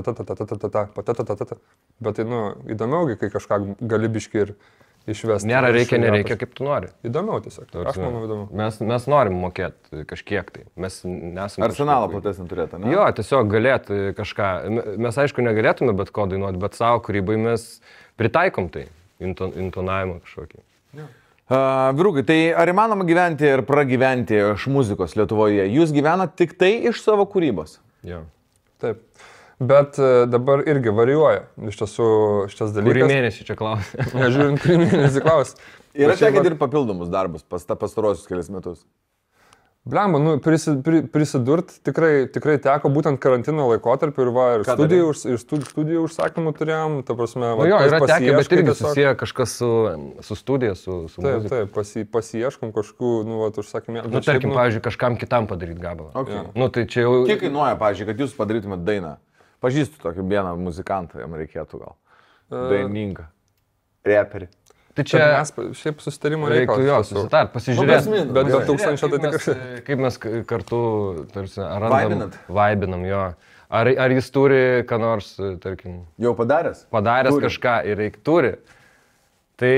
bet tai, nu, įdomiaugi, kai kažką gali biški ir išvesti. Nėra reikia, nereikia, kaip tu nori. Įdomiau tiesiog. Aš manau įdomu. Mes norim mokėti kažkiek tai. Mes nesame... Arsenalą platesnį turėtų, ne? Jo, tiesiog galėtų kažką. Mes aišku negalėtume bet ko dainuoti, bet savo kūrybai mes pritaikom tai, intonavimą kažkokį. Vyrukai, tai ar įmanoma gyventi ir pragyventi iš muzikos Lietuvoje? Jūs gyvenat tik tai iš savo kūrybos? Jo. Taip. Bet dabar irgi varijuoja. Iš tiesų šitas dalykas. Kurį mėnesį čia klausia? Nežiūrint, kurį mėnesį klausia. Ir tekę dirbti papildomus darbus pastarosius kelias metus? Blemba, nu, prisidurt tikrai teko būtent karantino laikotarpiu ir va, ir studijų užsakymų turėjom, ta prasme, va, jo, yra tekę, bet irgi susiję kažkas su studija, su muzika. Taip, pasiieškom kažkokių, nu, va, užsakymė. Nu, tarkim, pavyzdžiui, kažkam kitam padaryti gabalą. Okay. Nu, tai čia jau... Kiek kainuoja, pavyzdžiui, kad jūs padarytumėt dainą? Pažįstu tokį vieną muzikantą, jam reikėtų gal. Dainininką, reperį. Tai čia mes šiaip susitarimo reiktų jo susitart, pasižiūrėti. Bet be 1000 tai tikrai. Kaip mes kartu, tarsi, vaibinam jo. Ar jis turi, ką nors, tarkim... Jau padaręs? Padaręs kažką ir turi. Tai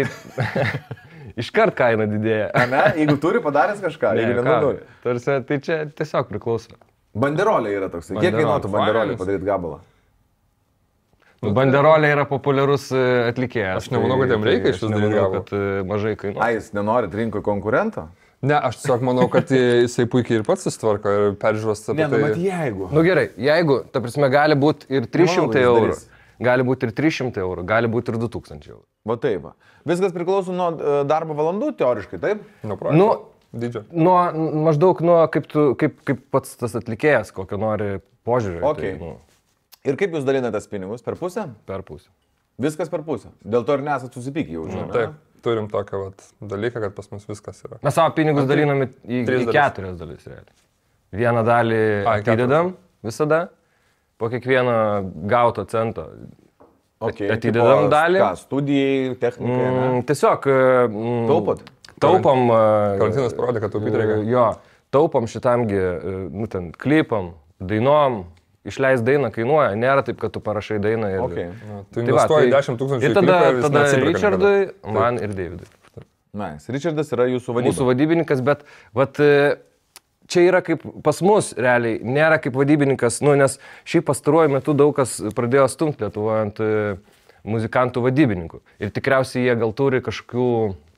iškart kaina didėja. Ne, jeigu turi padaręs kažką, jeigu nenori. Tarsi, tai čia tiesiog priklauso. Banderolė yra toks. Kiek kainuotų banderolė padaryti gabalą? Banderolė yra populiarus atlikėjas. Aš nemanau, kad jam reikia iš vis daryti gabalą. Kad mažai kainuoja. Jis nenorit rinkoj konkurento? Ne, aš tiesiog manau, kad jisai puikiai ir pats susitvarko ir peržiūros apie tai. Ne, bet jeigu. Nu gerai, jeigu, ta prasme, gali būti ir 300 eurų. Gali būti ir 300 eurų, gali būti ir 2000 eurų. Va taip. Viskas priklauso nuo darbo valandų, teoriškai, taip? Nuo projekto. Dydžio. Maždaug nuo kaip pats tas atlikėjas, kokio nori požiūrį. Okay. Tai, ir kaip jūs dalinatės pinigus? Per pusę? Per pusę. Viskas per pusę. Dėl to ir nesat susipykę jau, žinai. Taip, turim tokią dalyką, kad pas mus viskas yra. Mes savo pinigus daliname į 4 dalis. Vieną dalį atidedam visada, po kiekvieno gauto cento. Okay. Atidedam dalį. Ką, studijai, technikai? Tiesiog taupot? Taupom. Karantinas parodė, kad taupyti reikia. Jo, taupom šitamgi, nu ten, klipam, dainom. Išleis dainą kainuoja, nėra taip, kad tu parašai dainą ir... Okay. Tu investuoji 10 000 ir tada Richardui, man ir Davidui. Nice. Richardas yra jūsų vadybininkas. Mūsų vadybininkas, bet vat, čia yra kaip pas mus realiai, nėra kaip vadybininkas, nu, nes šiaip pastaruoju metu daug kas pradėjo stumti Lietuvoje ant muzikantų vadybininkų. Ir tikriausiai jie gal turi kažkokių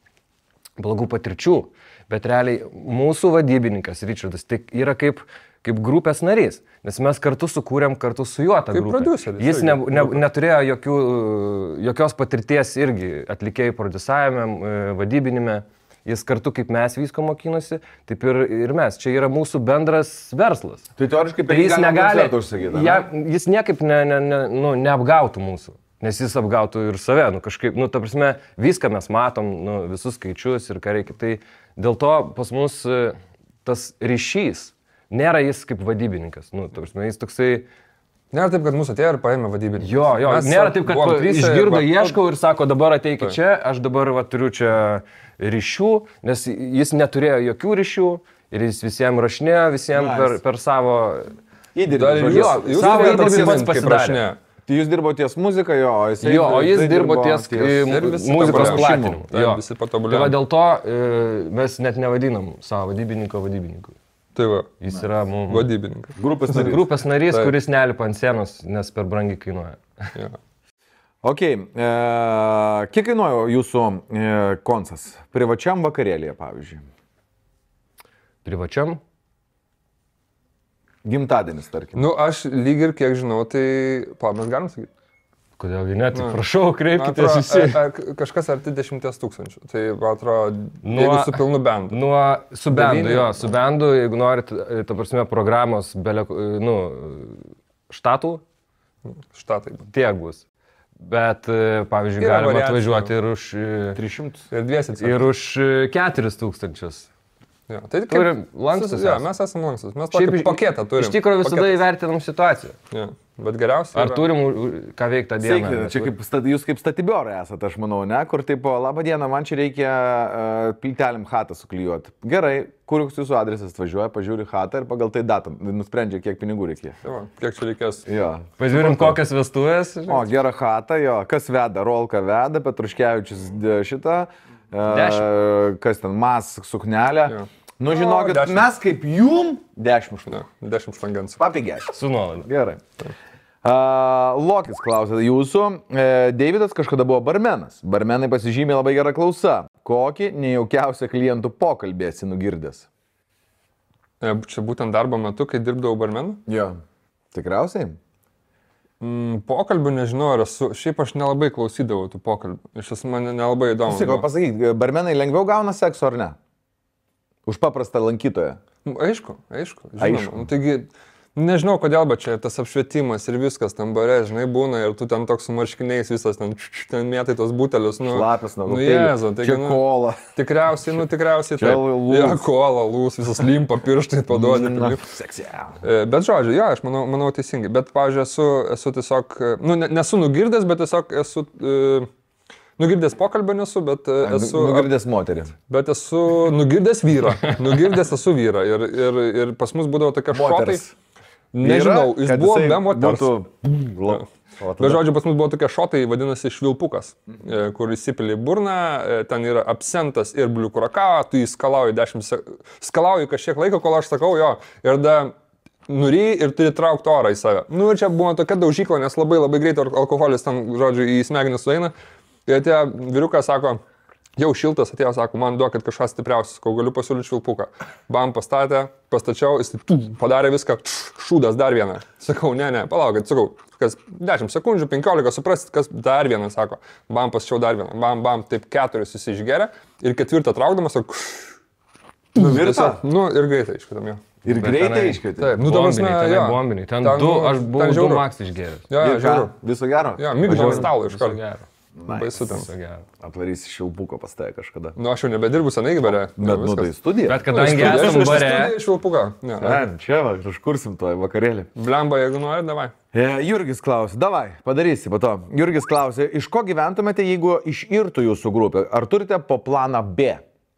blogų patirčių, bet realiai mūsų vadybininkas Richardas tai yra kaip grupės narys, nes mes kartu sukūrėm kartu su juo tą grupę. Jis neturėjo jokios patirties irgi atlikėjų prodiusavime, vadybinime. Jis kartu kaip mes visko mokinosi, taip ir mes. Čia yra mūsų bendras verslas. Tai teoriškai tai jis negali užsakyti. Jis niekaip neapgautų mūsų, nes jis apgautų ir save. Nu, kažkaip, nu, ta prasme, viską mes matom, nu, visus skaičius ir ką reikia. Tai dėl to pas mus tas ryšys nėra jis kaip vadybininkas. Nu, ta prasme, jis toksai... Nėra taip, kad mūsų atėjo ir paėmė vadybinį. Jo, nėra taip, kad išgirdo, ieškau ir sako, dabar ateikit čia, aš dabar turiu čia ryšių, nes jis neturėjo jokių ryšių ir jis visiems rašinėjo, visiems per savo... Įdirbį. Savo įdirbį pats pasidarė. Tai jūs dirbo ties muziką, jo, jis dirbo ties muzikos platinimu. Visi Tai patobulėjo. va dėl to mes net nevadinam savo vadybininku. Tai va, Jis yra mums vadybininkas. grupės narys, kuris nelipa ant scenos, nes per brangiai kainuoja. Ja. Ok, kiek kainuoja jūsų koncas? Privačiam vakarėlėje, pavyzdžiui. Privačiam? Gimtadienis, tarkim. Nu, aš lyg ir kiek žinau, tai, mes galim sakyti. Kodėl ne? Tai prašau, kreipkitės visi. Kažkas arti 10 000. Tai, atrodo, jeigu su pilnu bendu. Su bendu, jo, su bendu, jeigu norit, ta prasme, programos, štatų, Štatai. tiek bus. Bet, pavyzdžiui, Yra galima variacijų. atvažiuoti ir už 300. Ir dviesit. ir už 4000. Ja, tai Turim lankstus Ja, esam. mes esame lankstus. Mes tokį paketą turim. Iš tikrųjų visada Paketas. įvertinam situaciją. Ja. Bet geriausia. Ar turim ką veikti tą dieną? Sveiki, čia jūs kaip statybiorai esate, aš manau, ne? Kur taip, laba diena, man čia reikia plytelėm chatą suklijuoti. Gerai, kur jūsų adresas atvažiuoja, pažiūri chatą ir pagal tai datą nusprendžia, kiek pinigų reikia. Ja, kiek čia reikės? Jo. Pažiūrim, kokias vestuvės. O, gera chata, jo. Kas veda? Rolka veda, Petruškevičius šitą. Kas ten, mas suknelė. Jo. Nu, žinokit, 10. mes kaip jum 10 štų. Ja, 10 štangens. Papigėsiu. Su nuolaida. Gerai. Lokis klausė jūsų. Deividas kažkada buvo barmenas. Barmenai pasižymė labai gerą klausą. Kokį nejaukiausią klientų pokalbį esi nugirdęs? Čia būtent darbo metu, kai dirbdavau barmenu. Jo. Tikriausiai? Pokalbių nežinau, ar esu. Šiaip aš nelabai klausydavau tų pokalbių. Iš esmės man nelabai įdomu. Sakau, pasakyk, barmenai lengviau gauna sekso ar ne? Už paprastą lankytoją. Aišku. Žinoma. Nu, taigi, nežinau kodėl, bet čia tas apšvietimas ir viskas tam bare, žinai, būna ir tu ten toks su marškiniais visas, ten mėtai tos butelius. Nu, Šlapis, nu, Jėzu, taigi, čia kola. Tikriausiai Čia taip. lūs. Ja, kola, lūs, visas limpa, pirštai paduodi. Seksija. Bet žodžiu, jo, aš manau teisingai. Bet, pavyzdžiui, esu tiesiog, nesu nugirdęs, bet tiesiog esu... Nugirdęs pokalbio nesu, bet esu... Nugirdęs moterį. Bet esu nugirdęs vyrą. Nugirdęs esu vyrą. Ir pas mus būdavo tokie šotai. Nežinau, jis buvo be moters. Bet žodžiu, pas mus buvo tokie šotai, vadinasi švilpukas, kur įsipili burną, ten yra absentas ir bliukurakao, tu jį skalauji kažkiek laiko, kol aš sakau jo. Ir da nuryji ir turi traukti orą į save. Nu ir čia buvo tokia daužykla, nes labai greitai alkoholis ten, žodžiu, į smegenis sueina. Ir atėjo vyrukas, sako, jau šiltas atėjo, sako, man duokit kažką stipriausias, kol galiu pasiūlyti švilpuką. Bam, pastačiau, jis padarė viską, šūdas dar vieną. Sakau, ne, palaukit, sakau, kas 10 sekundžių, 15, suprasit, kas dar vieną, sako. Bam, pastačiau dar vieną, bam, taip 4 jis išgeria ir 4 traukdamas, sako, Nuvirto? Nu, ir greitai iškvitam jo. Ir greitai iškvietė. Taip, nu, ta prasme, jo. Bombiniai. Ten du, aš buvau 2 maks išgėręs. Jo, žiūriu. Viso gero? Jo, mygdom stalo iš karto. Gero. Baisu ten. Atvarysi švilpuko pas tave kažkada. Nu, aš jau nebedirbu senai bare. Bet, nu, tai studija. Bet kadangi esam bare, Švilpuką. Čia, va, užkursim to vakarėlį. Blemba, jeigu nori, davai. Jurgis klausė, davai, padarysi, po to. Jurgis klausė, iš ko gyventumėte, jeigu iširtų jūsų grupė? Ar turite po planą B?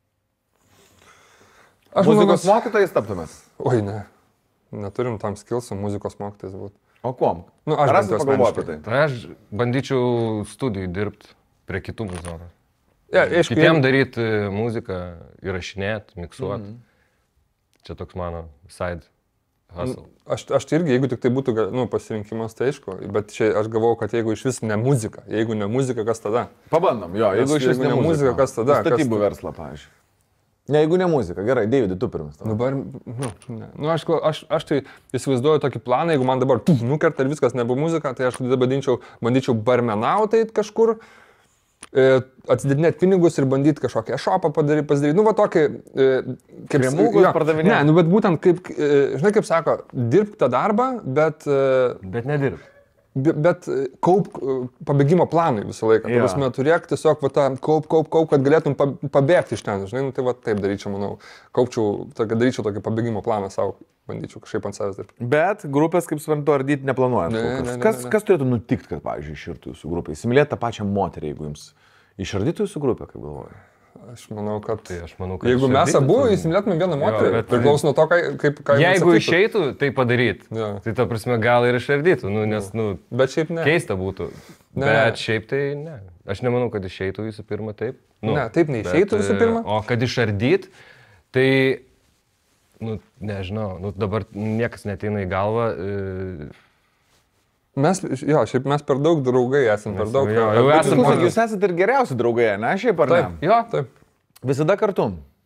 Muzikos mokytojais taptumės? Oi, ne. Neturim tam skilsų muzikos mokytais būti. O kuom? Nu, aš Ar esate bent jau pagalvoję apie tai? tai aš bandyčiau studijų dirbti prie kitų muzikų. Ja, aišku, Kitiem daryti muziką, įrašinėti, miksuoti. Čia toks mano side hustle. Aš tai irgi, jeigu tik tai būtų pasirinkimas, tai aišku, bet čia aš galvojau, kad jeigu iš vis ne muzika, kas tada? Pabandom, jo, jeigu iš vis ne muzika, kas tada? Statybų verslą, pavyzdžiui. Ne, jeigu ne muzika, gerai, Deividai, tu pirmas. Dabar, ne. Nu, aš tai įsivaizduoju tokį planą, jeigu man dabar nukerta ir viskas nebuvo muzika, tai aš tada bandyčiau barmenauti kažkur, atsidėtinėti pinigus ir bandyti kažkokią šopą pasidaryti. Nu, va tokį... Kremūgus pardavinėti. Ne, nu, bet būtent kaip, žinai, kaip sako, dirbk tą darbą, bet... Bet nedirb. Bet kaup pabėgimo planai visą laiką. Ja. Prasme, turėk tiesiog va, tą kaup, kad galėtum pabėgti iš ten. Žinai, nu, tai va, taip daryčiau, manau. Daryčiau tokį pabėgimo planą savo, bandyčiau kažkaip ant savęs dirbti. Bet grupės, kaip suprantu, ardyti neplanuojat. Ne. Kas turėtų nutikti, kad, pavyzdžiui, iširtų jūsų grupę? Įsimylėti tą pačią moterį, jeigu jums išardytų jūsų grupę, kaip galvoju? Aš manau, kad širdį jeigu mes abu tu- įsimylėtume vieną Jo, moterį, bet- priklauso nuo to, kaip Jeigu jums išeitų tai padaryti, Jo. tai ta prasme gal ir išardytų, nes, Bet šiaip ne. keista būtų. Ne. Bet šiaip tai ne. Aš nemanau, kad išeitų visų pirma taip. Ne, taip neišeitų visų pirma. O kad išardyt, tai, nežinau, dabar niekas neteina į galvą. Šiaip mes per daug draugai esame, per daug. jo, jau Bet esam jūs esate ir geriausi draugai, ne? Šiaip ar ne? Taip, Jo, taip. Visada kartu.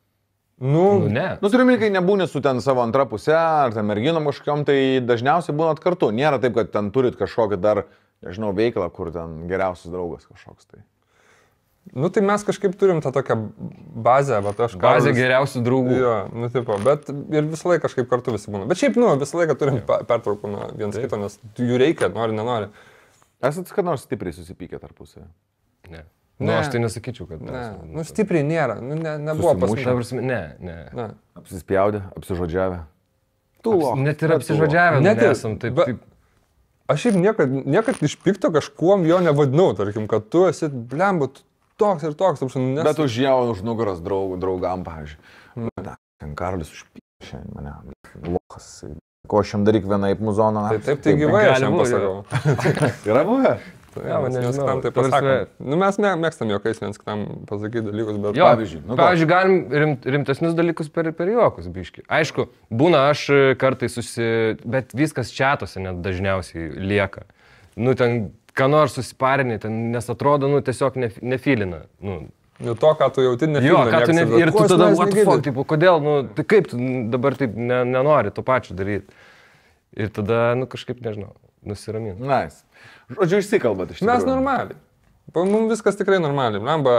ne. Turiu kai nebūni su ten savo antra pusė, ar ten merginom kažkokiam, tai dažniausiai būnat kartu. Nėra taip, kad ten turit kažkokį dar, nežinau, veiklą, kur ten geriausias draugas kažkoks. Tai. Tai mes kažkaip turim tą tokią bazę, bet aš Bazė geriausių draugų. Jo, tipo, bet ir visą laiką kažkaip kartu visi būna. Bet šiaip, visą laiką turim pertraukų nuo vienas kito, nes jų reikia, nori, nenori. Esat kad nors stipriai susipykę tarpusavį? Ne. Ne. Aš tai nesakyčiau, kad Ne, stipriai nėra, nebuvo pas Susimušę. mus. Ne. Apsispjaudę, apsižodžiavę. Tūlo. Net ir apsižodžiavę Net ir- nesam. Taip, bet- taip. Aš šiaip niekad iš pikto kažkuom jo nevadinau, tarkim, kad tu esi, blemba, toks ir toks, nes... Bet už jau už nugaros draugam, pavyzdžiui. Ten Karolis užpyšė šiandien mane. Lochas. Ko aš jam daryk vienaip muzoną? Taip, tai gyvai aš gali jam būt, pasakau. Yra buvę? Mes viens nežinau. kitam tai Ta prasme- pasakom. Mes mėgstam jokiais viens kitam pasakyti dalykus, bet... Jo, Pavyzdžiui, galim rimtesnius dalykus per juokus, biški. Aišku, būna aš kartais bet viskas čiatuose net dažniausiai lieka. Ten ką nors susiparinį, nes atrodo, tiesiog nefilina. To, ką tu jauti, Jo, ką tu ir tu tada, what the fuck, tipo, kodėl, tai kaip tu dabar taip nenori to pačio daryti. Ir tada, kažkaip, nežinau, nusiraminu. Nice. Žodžiu, išsikalbat iš tikrųjų. Mes normaliai. Mums viskas tikrai normaliai.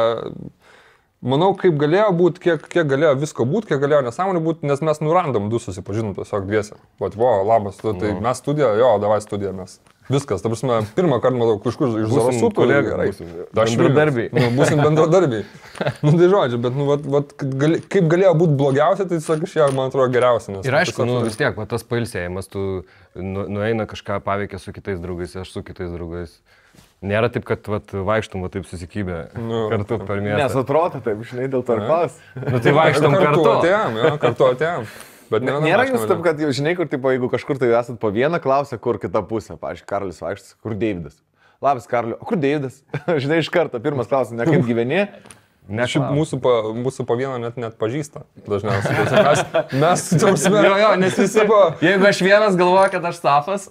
Manau, kaip galėjo būti, kiek galėjo visko būti, kiek galėjo nesąmonė būti, nes mes nurandom du susipažinom tiesiog dviese. Labas, tai mes studiją, davai studiją mes. Viskas, ta prasme, pirmą kartą matau kažkur iš Zarasų kolegai. Bendradarbiai. Būsim bendradarbiai. Tai žodžiu, bet kaip galėjo būti blogiausia, tai tiesiog iš ją, man atrodo, geriausia. Ir aišku, vis tiek, tas pailsėjimas, tu nueina kažką paveikia su kitais draugais, aš su kitais draugais. Nėra taip, kad vaikštum taip susikybę kartu per miestą. Nes atrodo taip, žinai, dėl to ir klaus. Tai vaikštum kartu. Kartu atėjom. Bet nėra jūs taip, kad jau žinai, kur, tipo, jeigu kažkur tai esat po vieną, klausia, kur kita pusė. Pavyzdžiui, Karolis vaikštas, kur Deividas. Labas, Karoliu, o kur Deividas? Žinai, iš karto, pirmas klausimas, ne kaip gyveni. Šiaip mūsų po vieną net pažįsta dažniausiai. Mes, jo, nes visi buvo. Jeigu aš vienas galvoju, kad aš Safas.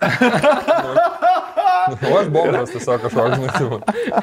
O aš bombas tiesiog kažkoks netimu.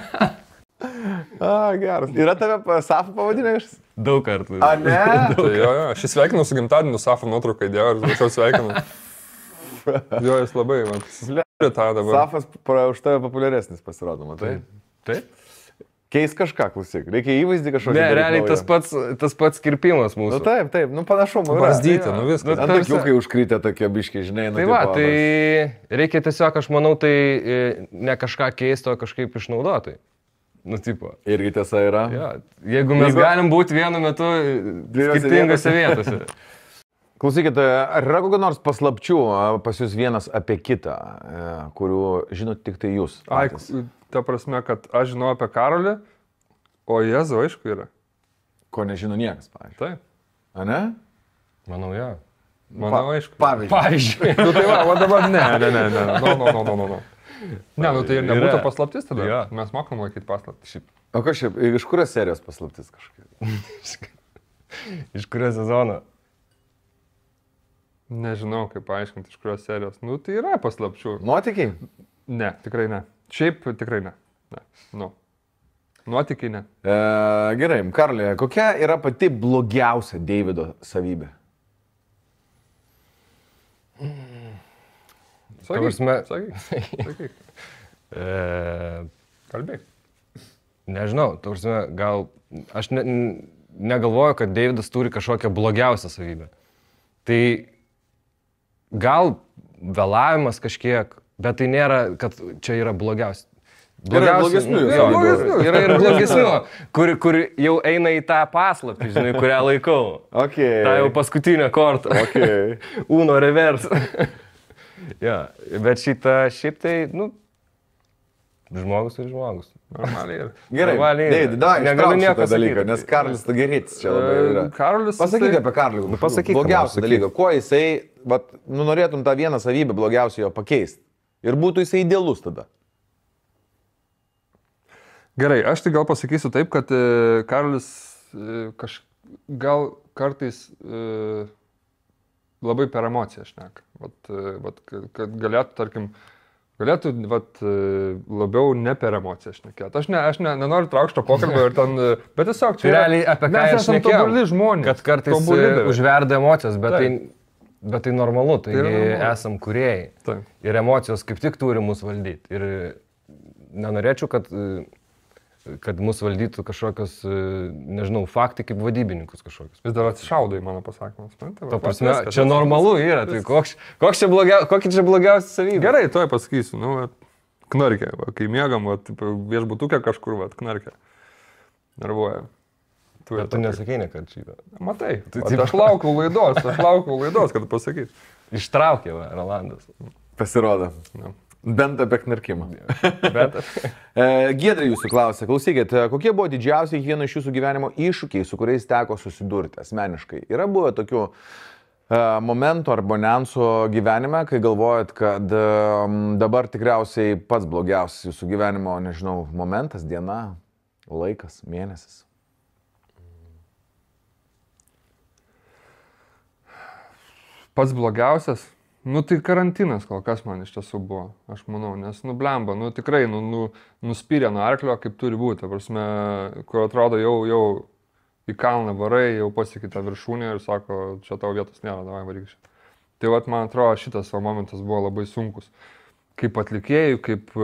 Geras. Yra tave Safą pavadinęs? Daug kartų. A, ne? Tai jo, aš sveikinau su gimtadieniu, Safą nuotrauką įdėjau ir aš jau sveikinu. Jo, jis labai, tą dabar. Safas už tave populiaresnis pasirodo, matai? Taip. Keis kažką, klausyk. Reikia įvaizdį kažkokį. Ne, realiai tas pats kirpimas mūsų. Taip, panašumu. Barzdyti, viskas. Antakiukai užkrytė tokie biškiai, žinai. Tai va, tai reikia tiesiog, aš manau, tai ne kažką keisto, kažkaip išnaudoti. Tipo. Irgi tiesa yra. Ja, jeigu mes galim būti vienu metu skirtingose vietose. Klausykite, ar yra kokių nors paslapčių pas jūs vienas apie kitą, kurių žinot tik tai jūs? Ta prasme, kad aš žinau apie Karolį, o Jėzu, aišku, yra. Ko nežino niekas, pavyzdžiui. Taip. A ne? Manau, jo. Manau, aišku. Pavyzdžiui. Tai va, dabar ne. Ne, tai ir nebūtų paslaptis tada. Ja. Mes mokam laikyti paslaptį. O kažkaip, iš kurios serijos paslaptis kažkaip? Iš kurios sezono? Nežinau, kaip paaiškinti, iš kurios serijos. Tai yra paslapčių. Nuotykiai? Ne, tikrai ne. Šiaip tikrai ne. Nuotykiai ne. Gerai, Karoli, kokia yra pati blogiausia Deivido savybė? Sakyk. Kalbėk. Nežinau, gal aš negalvoju, kad Deividas turi kažkokią blogiausią savybę. Tai gal vėlavimas kažkiek, bet tai nėra, kad čia yra blogiausia. Yra blogesnių. Yra ir blogesnių, kur jau eina į tą paslapį, žinai, kurią laikau. Okay. Ta jau paskutinė korta. Okay. Uno reverse. Ja, bet šiaip tai, žmogus ir žmogus. Normaliai. Gerai, negaliu nieko dalyką, nes Karolis Tagerėtis čia labai yra. Karolis... Pasakyk apie Karolį. Pasakyk. Blogiausią dalyką. Kuo jisai, norėtum tą vieną savybę blogiausiai jo pakeisti. Ir būtų jisai idealus tada. Gerai, aš tai gal pasakysiu taip, kad Karolis gal kartais labai per emociją šneka. Kad galėtų, tarkim, labiau ne per emociją šnekėti. Aš nenoriu traukti to pokalbio ir ten, bet tiesiog čia realiai apie ką aš šnekėjau, žmonės. Kad kartais užverda emocijos, bet tai normalu, tai esam kūrėjai. Taip. Ir emocijos kaip tik turi mus valdyti. Ir nenorėčiau, kad mus valdytų kažkokios, nežinau, faktai kaip vadybininkus kažkokius. Vis dar atsišaudo į mano pasakymus. Ta prasme, čia normalu yra, tai kokia čia blogiausia savybė? Gerai, tuoj pasakysiu, knarkė, kai miegam, viešbutukė kažkur, knarkė. Nervuoja. Bet tu nesakei nekart šitą. Matai, aš laukiu laidos, kad pasakyt. Ištraukė, Rolandas. Pasirodo. Bent apie knarkimą. Giedrė jūsų klausė, klausykit, kokie buvo didžiausiai kiekvieno iš jūsų gyvenimo iššūkiai, su kuriais teko susidurti asmeniškai? Yra buvę tokių momentų arba niuansų gyvenime, kai galvojat, kad dabar tikriausiai pats blogiausias jūsų gyvenimo, nežinau, momentas, diena, laikas, mėnesis? Pats blogiausias? Tai karantinas kol kas man iš tiesų buvo, aš manau, nes blemba, tikrai, nuspyrė nuo arklio, kaip turi būti, prasme, kur atrodo jau į kalną varai, jau pasiekė tą viršūnę ir sako, čia tavo vietos nėra, davai varyk šitą. Tai man atrodo, šitas momentas buvo labai sunkus. Kaip atlikėjui,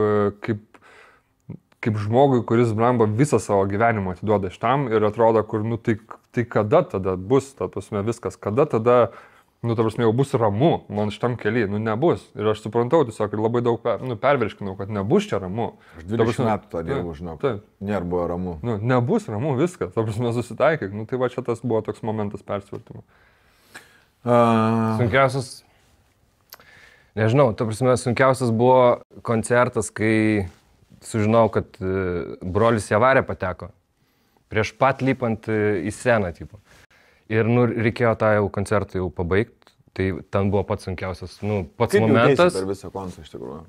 kaip žmogui, kuris blemba visą savo gyvenimą atiduoda šitam ir atrodo, kur, tai kada tada bus, ta prasme, viskas, kada tada... ta prasme, jau bus ramu, man šitam kely, nebus. Ir aš suprantau tiesiog ir labai daug pervirškinau, kad nebus čia ramu. Aš 20 metų to dievų žinau. Nėra buvo ramu. Nebus ramu, viskas. Ta prasme, susitaikyk. Tai va čia tas buvo toks momentas persvartimo. Sunkiausias, nežinau, ta prasme, sunkiausias buvo koncertas, kai sužinau, kad brolis į avariją pateko. Prieš pat lipant į sceną, tipo. Ir reikėjo tą jau koncertą jau pabaigti, tai ten buvo pats sunkiausias, pats kaip momentas. Kaip per visą koncertą iš tikrųjų?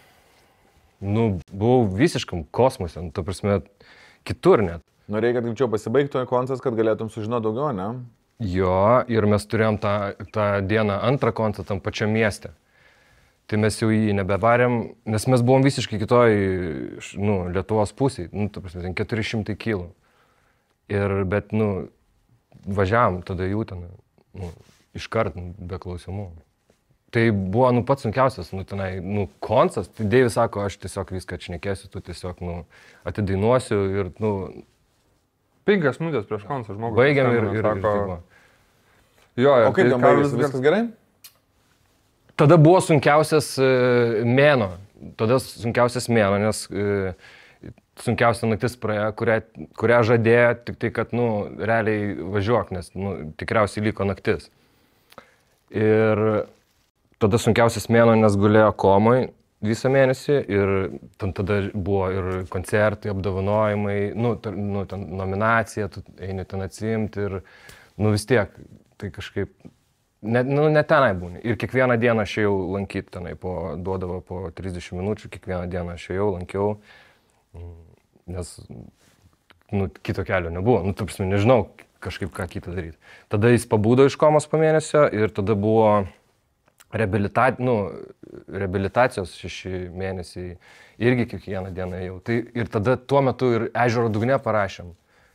Buvau visiškam kosmose, ta prasme, kitur net. Norėjai, kad greičiau pasibaigtų koncertas, kad galėtum sužinoti daugiau, ne? Jo, ir mes turėjom tą dieną antrą koncertą tam pačiam mieste. Tai mes jau jį nebevarėm, nes mes buvom visiškai kitoj, Lietuvos pusėj, ta prasme, 400 kilų. Bet, važiavam tada jų ten, iškart, be klausimų. Tai buvo, pats sunkiausias, tenai, koncas, tai Deivis sako, aš tiesiog viską šnekėsiu, tu tiesiog, atidainuosiu ir, 5 minutės prieš koncą žmogus. Baigiam ir Jo, o kaip ten baigėsi, viskas gerai? Tada buvo sunkiausias mėnuo, nes sunkiausia naktis praėjo, kurią žadėjo, tik tai, kad, realiai važiuok, nes, tikriausiai liko naktis. Ir tada sunkiausias mėnuo, nes gulėjo komoj visą mėnesį ir tada buvo ir koncertai, apdovanojimai, ten nominacija, tu eini ten atsiimti ir, vis tiek, tai kažkaip, ne tenai būni. Ir kiekvieną dieną aš ėjau lankyti tenai, duodavo po 30 minučių, kiekvieną dieną aš ėjau, lankiau. Nes, kito kelio nebuvo, ta prasme, nežinau kažkaip ką kitą daryti. Tada jis pabudo iš komos po mėnesio ir tada buvo reabilitacijos 6 mėnesiai, irgi kiekvieną dieną ėjau. Ir tada tuo metu ir Ežero dugne parašėm,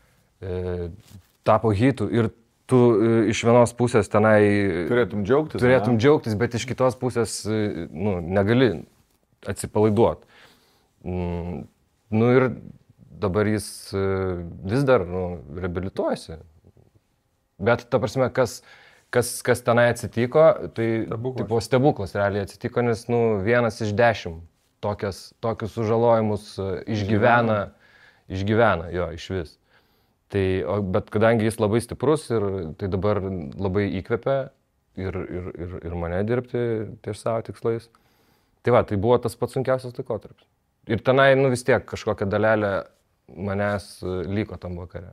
tapo hitų ir tu iš vienos pusės tenai turėtum džiaugtis, bet iš kitos pusės, negali atsipalaiduoti. Ir dabar jis vis dar reabilituojasi. Bet ta prasme, kas tenai atsitiko, tai buvo stebuklas realiai atsitiko, nes 1 iš 10 tokius sužalojimus išgyvena jo iš vis. Bet kadangi jis labai stiprus ir tai dabar labai įkvepia ir mane dirbti ties savo tikslais. Tai buvo tas pats sunkiausias laikotarpis. Ir tenai, nu vis tiek kažkokia dalelė manęs liko tam vakare.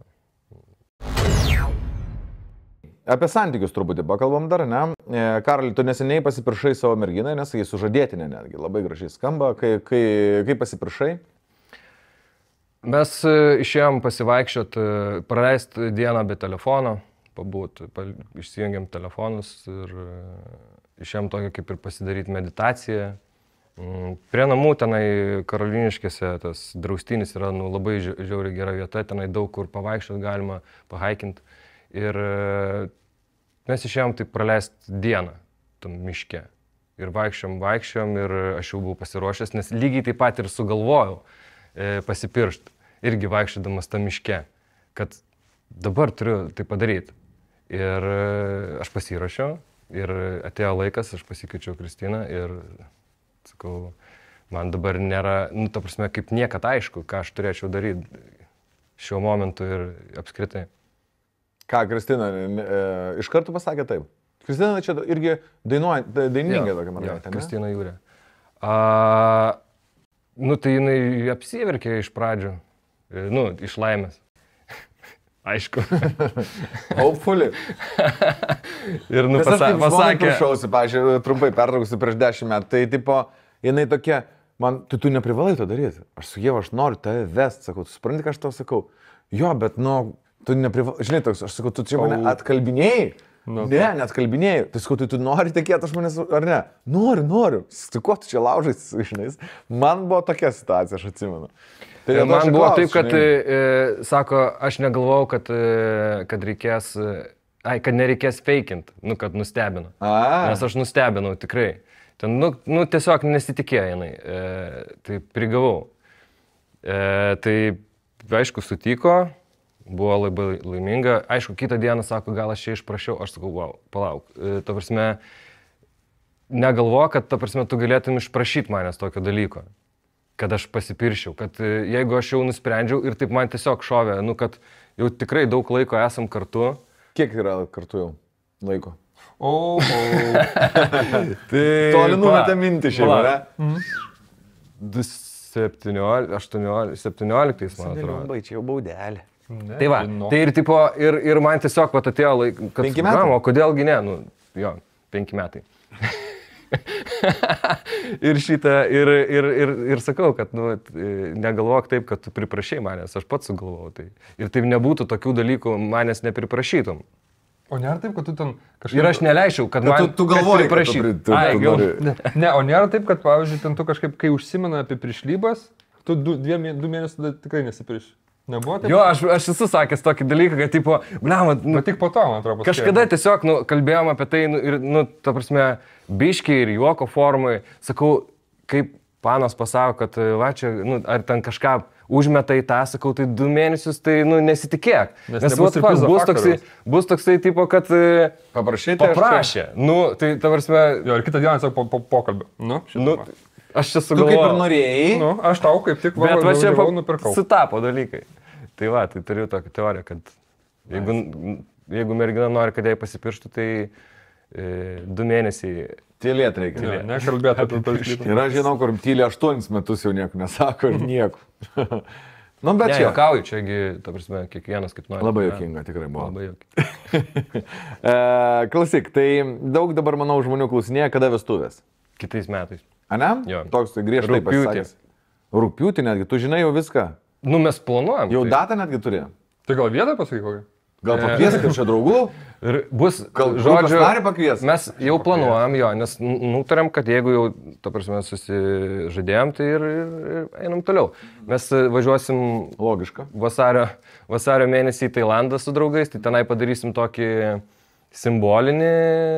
Apie santykius truputį pakalbam dar, ne? Karoli, tu neseniai pasipiršai savo merginą, nes jis sužadėtinė netgi, labai gražiai skamba. Kai pasipiršai? Mes išėjom pasivaikščiot, praleisti dieną be telefono, išsijungiam telefonus ir išėjom tokią kaip ir pasidaryti meditaciją. Prie namų tenai Karoliniškėse tas draustinis yra labai žiauriai gera vieta, tenai daug kur pavaikščiot galima, pahaikinti. Ir mes išėjom taip praleisti dieną tam miške. Ir vaikščiom ir aš jau buvau pasiruošęs, nes lygiai taip pat ir sugalvojau pasipiršti, irgi vaikščiodamas tam miške, kad dabar turiu tai padaryti. Ir aš pasirašiau ir atėjo laikas, aš pasikeičiau Kristiną ir sakau, man dabar nėra, nu ta prasme, kaip niekad aišku, ką aš turėčiau daryti šiuo momentu ir apskritai. Ką, Kristina, iš karto pasakė taip? Kristina čia irgi dainininkė tokia mergaitė, ne? Kristina Jūrė. Nu, tai jinai apsiverkė iš pradžių. Nu, iš laimės. Aišku. Hopefully. Ir nu pasakė. Prašausi, pažiūrėjau, trumpai pertrauksiu prieš 10 metų. Tai tipo, jinai tokia, man, tu neprivalai to daryti. Aš su Ieva, aš noriu tave vest, sakau, tu supranti, ką aš tau sakau. Jo, bet, nu, tu neprivalai, žinai, toks, aš sakau, tu čia mane atkalbinėjai. Ne, net kalbinėjai. Tai sakau, tu nori tekėti aš manęs, ar ne? Noriu. Su kuo tu čia laužais, žinai? Man buvo tokia situacija, aš atsimenu. Tai man buvo taip, kad, sako, aš negalvojau, kad reikės, kad nereikės feikint, nu, kad nustebino. Nes aš nustebinau tikrai. Ten, nu tiesiog nesitikėjo jinai. Tai prigavau. Tai, aišku, sutiko. Buvo labai laiminga. Aišku, kitą dieną sako, gal aš čia išprašiau. Aš sakau, wow, palauk. Ta prasme, negalvo, kad ta prasme, tu galėtum išprašyti manęs tokio dalyko. Kad aš pasipiršiau. Kad jeigu aš jau nusprendžiau ir taip man tiesiog šovė, nu, kad jau tikrai daug laiko esam kartu. Kiek yra kartu jau laiko? Tai toli numetė mintį šiandien, ne? 17, man atrodo. Čia jau baudelė. Tai va, tai ir tipo, ir man tiesiog pat atėjo laikas, kad 5 metai? O kodėlgi ne, nu, jo, 5 metai. Ir šitą, ir sakau, kad, nu, negalvok taip, kad tu priprašai manęs, aš pats sugalvojau tai. Ir taip nebūtų tokių dalykų, manęs nepriprašytum. O nėra taip, kad tu ten kažkaip... Ir aš neleičiau, kad man tu galvoji, priprašytum. Ne, o nėra taip, kad, pavyzdžiui, ten tu kažkaip, kai užsimena apie prišlybas, tu 2 mėnesius tikrai nesipirši. Nebuvo taip? Jo, aš esu sakęs tokį dalyką, kad, tipo, blema, nu, tik po to, man atrodo. Kažkada tiesiog, nu, kalbėjom apie tai, nu, ir, nu, ta prasme, biškiai ir juoko formai, sakau, kaip panas pasako, kad, va, čia, nu, ar ten kažką užmeta į tą, sakau, tai 2 mėnesius, tai, nu, nesitikėk. Nes bus toksai, tipo, kad paprašė. Nu, tai, ta prasme... Jo, ir kitą dieną tiesiog po pokalbio. Nu, aš čia sugalvojau. Tu kaip ir norėjai. Nu, aš tau kaip tik va čia nupirkau. Sutapo dalykai. Tai va, tai turiu tokią teoriją, kad jeigu mergina nori, kad jai pasipirštų, tai 2 mėnesiai... Tylėt reikia. Nekalbėt apie prišlybą. Ir aš žinau, kur tylė 8 metus jau nieko nesako ir nieko. Nu, bet čia. Juokauju, čiagi, ta prasme, kiekvienas kaip nori. Labai juokinga, tikrai buvo. Labai juokinga. Klausyk, tai daug dabar, manau, žmonių klausinėja, kada vestuvės. Kitais metais. A ne? Jo. Toks griežtai pasisakęs. Rugpjūtį netgi, tu žinai jau viską. Nu, mes planuojam. Jau datą netgi turėjom. Tai gal vietą pasakai kokią? Gal pakvies kaip čia draugų? Ir bus, žodžiu, mes jau planuojam, jo, nes nutarėm, kad jeigu jau, ta prasme, susižadėjom, tai ir einam toliau. Mes važiuosim logiška vasario mėnesį į Tailandą su draugais, tai tenai padarysim tokį simbolinį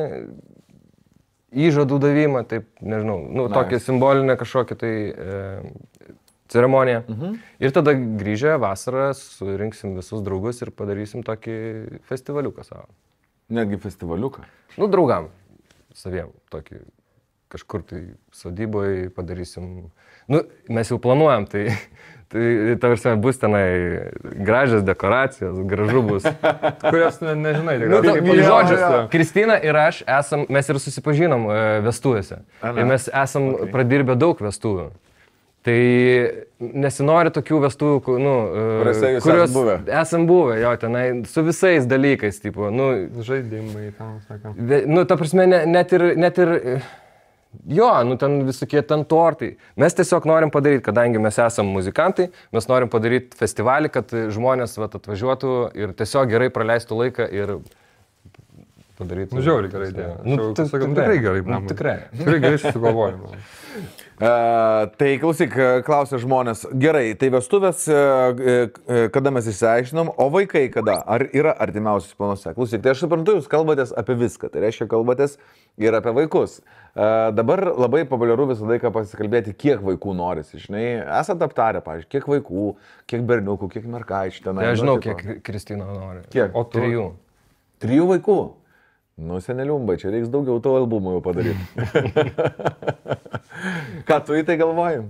įžadų davimą, taip, nežinau, nu, tokia simbolinė kažkokia tai ceremonija. Ir tada grįžę vasarą surinksim visus draugus ir padarysim tokį festivaliuką savo. Netgi festivaliuką? Nu, draugam, saviem, tokį kažkur tai sodyboje padarysim. Nu, mes jau planuojam, tai tavrasme, bus tenai gražios dekoracijos, gražu bus. Kurias nežinai, žodžiu, Kristina ir aš mes ir susipažinom vestuvėse. Ir mes esam pradirbę daug vestuvių. Tai nesinori tokių vestuvių, kurios esam buvę, jo, tenai su visais dalykais, tipo, žaidimai, tam sakant. Ta prasme, net ir jo, ten visokie ten tortai. Mes tiesiog norim padaryti, kadangi mes esam muzikantai, mes norim padaryti festivalį, kad žmonės atvažiuotų ir tiesiog gerai praleistų laiką ir padaryti. Žiauriai gerai idėja. Tikrai gerai. Tikrai gerai susigalvojame. Tai klausyk, klausia žmonės, gerai, tai vestuvės, kada mes išsiaiškinom, o vaikai kada? Ar yra artimiausius planuose? Klausyk, tai aš suprantu, jūs kalbatės apie viską, tai reiškia kalbatės ir apie vaikus. Dabar labai populiaru visą laiką pasikalbėti, kiek vaikų norisi, žinai, esate aptarę, pavyzdžiui, kiek vaikų, kiek berniukų, kiek mergaičių tenai. Tai aš žinau, kiek Kristina nori. Kiek? O 3. 3 vaikų? Seneliumbai, čia reiks daugiau to albumų jau padaryti. Ką tu į tai galvoji?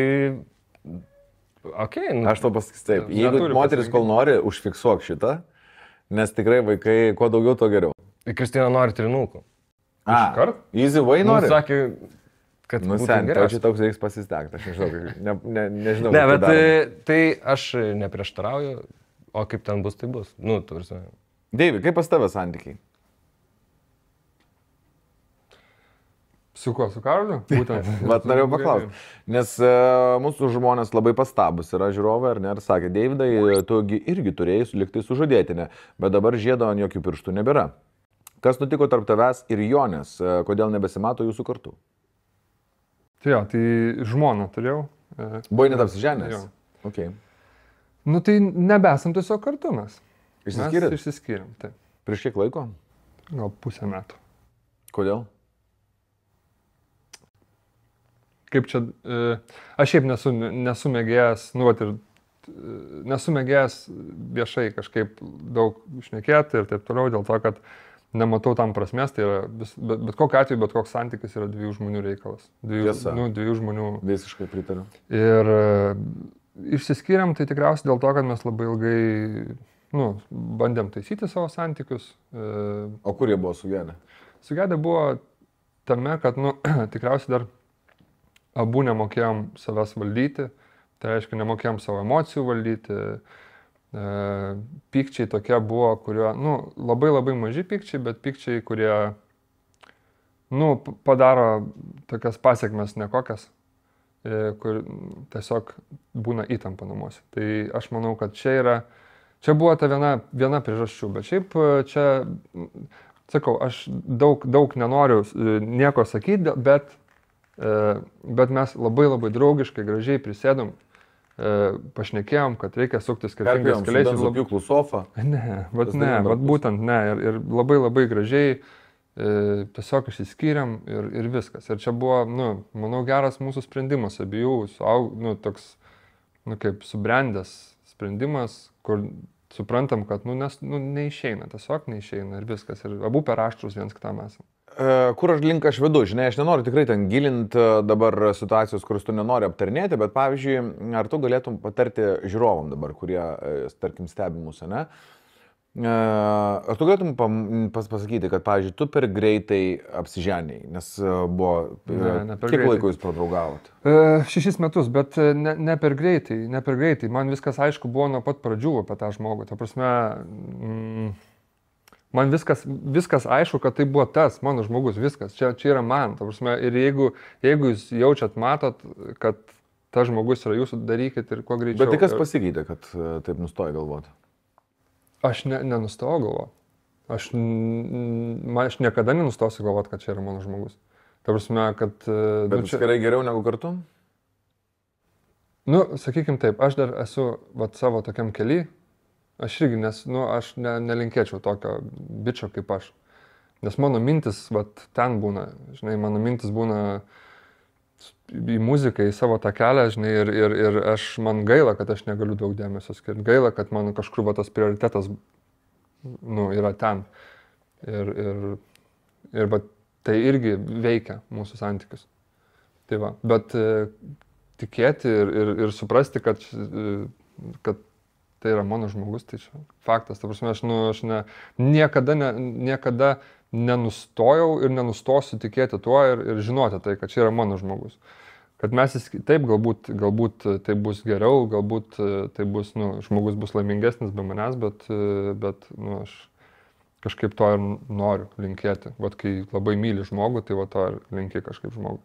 Aš to pasakysiu taip. Jeigu moteris kol nori, užfiksuok šitą, nes tikrai vaikai, kuo daugiau, to geriau. Kristina nori 3. Iškart? Easy way nori? Sakė, kad sen, tau čia toks reiks pasistekti, aš nežinau. Ne, bet tai aš neprieštarauju, o kaip ten bus, tai bus. Deivi, kaip pas tave santykiai? Su kuo, su Karoliu? Būtent. Vat norėjau paklausti. Nes mūsų žmonės labai pastabus yra žiūrovai, ar ne? Ir sakė, Deividai, tu irgi turėjai liktai sužadėtinę, bet dabar žiedo ant jokių pirštų nebėra. Kas nutiko tarp tavęs ir Jonės? Kodėl nebesimato jūsų kartu? Tai žmoną turėjau. Buvai net apsiženęs? Jo. Okay. Tai nebesam tiesiog kartu mes. Išsiskyrėt? Mes išsiskyrėm, taip. Prieš kiek laiko? Gal 1,5 metų. Kodėl? Kaip čia, aš šiaip nesu mėgėjęs, nesu mėgėjęs viešai kažkaip daug šnekėti ir taip toliau, dėl to, kad nematau tam prasmės, tai yra, bet kokiu atveju, bet koks santykis yra 2 žmonių reikalas. 2 žmonių. Visiškai pritariu. Ir išsiskyrėm tai tikriausiai dėl to, kad mes labai ilgai, bandėm taisyti savo santykius. O kur jie buvo sugedę? Sugedę buvo tame, kad, tikriausiai dar abu nemokėjom savęs valdyti, tai reiškia, nemokėjom savo emocijų valdyti, pykčiai tokie buvo, kurio, labai labai maži pykčiai, bet pykčiai, kurie, padaro tokias pasiekmes nekokias, kur tiesiog būna įtampa namuose. Tai aš manau, kad čia buvo ta viena priežasčių, bet šiaip čia, sakau, aš daug nenoriu nieko sakyti, bet mes labai labai draugiškai, gražiai prisėdom, pašnekėjom, kad reikia sukti skirtingais keliais. Su pjūklų sofą? Bet būtent ne. Ir labai labai gražiai tiesiog išsiskyrėm ir viskas. Ir čia buvo, manau, geras mūsų sprendimas, abiejų, toks, kaip subrendęs sprendimas, kur suprantam, kad, neišeina, tiesiog neišeina ir viskas. Ir abu per aštrus viens kitam esam. Kur aš link aš vedu, žinai, aš nenoriu tikrai ten gilinti dabar situacijos, kurius tu nenori aptarnėti, bet pavyzdžiui, ar tu galėtum patarti žiūrovam dabar, kurie, tarkim, stebi mūsų, ne? Ar tu galėtum pasakyti, kad, pavyzdžiui, tu per greitai apsiženiai, nes buvo, kiek laiko jūs pradraugavot? 6 metus, bet ne per greitai, man viskas aišku buvo nuo pat pradžių apie tą žmogų, ta prasme, man viskas aišku, kad tai buvo tas, mano žmogus, viskas, čia yra man, ta prasme, ir jeigu jūs jaučiat, matot, kad tas žmogus yra jūsų, darykit ir kuo greičiau. Bet tai kas pasikeitė, kad taip nustoja galvoti? Aš nenustojau galvoti. Aš niekada nenustosiu galvoti, kad čia yra mano žmogus. Ta prasme, kad... Bet čia... gerai geriau negu kartu? Sakykim taip, aš dar esu savo tokiam kely. Aš irgi, nes, aš nelinkėčiau tokio bičio kaip aš. Nes mano mintis, ten būna, žinai, mano mintis būna į muziką, į savo tą kelią, žinai, ir man gaila, kad aš negaliu daug dėmesio skirti. Gaila, kad mano kažkur tas prioritetas, yra ten. Ir tai irgi veikia mūsų santykius. Tai va, bet tikėti ir suprasti, kad tai yra mano žmogus, tai čia faktas. Ta prasme, aš niekada nenustojau ir nenustosiu tikėti tuo ir žinoti tai, kad čia yra mano žmogus. kad mes, taip, galbūt tai bus geriau, galbūt tai bus, žmogus bus laimingesnis be manęs, bet aš kažkaip to ir noriu linkėti. Vat kai labai myli žmogų, tai va to ir linki kažkaip žmogų.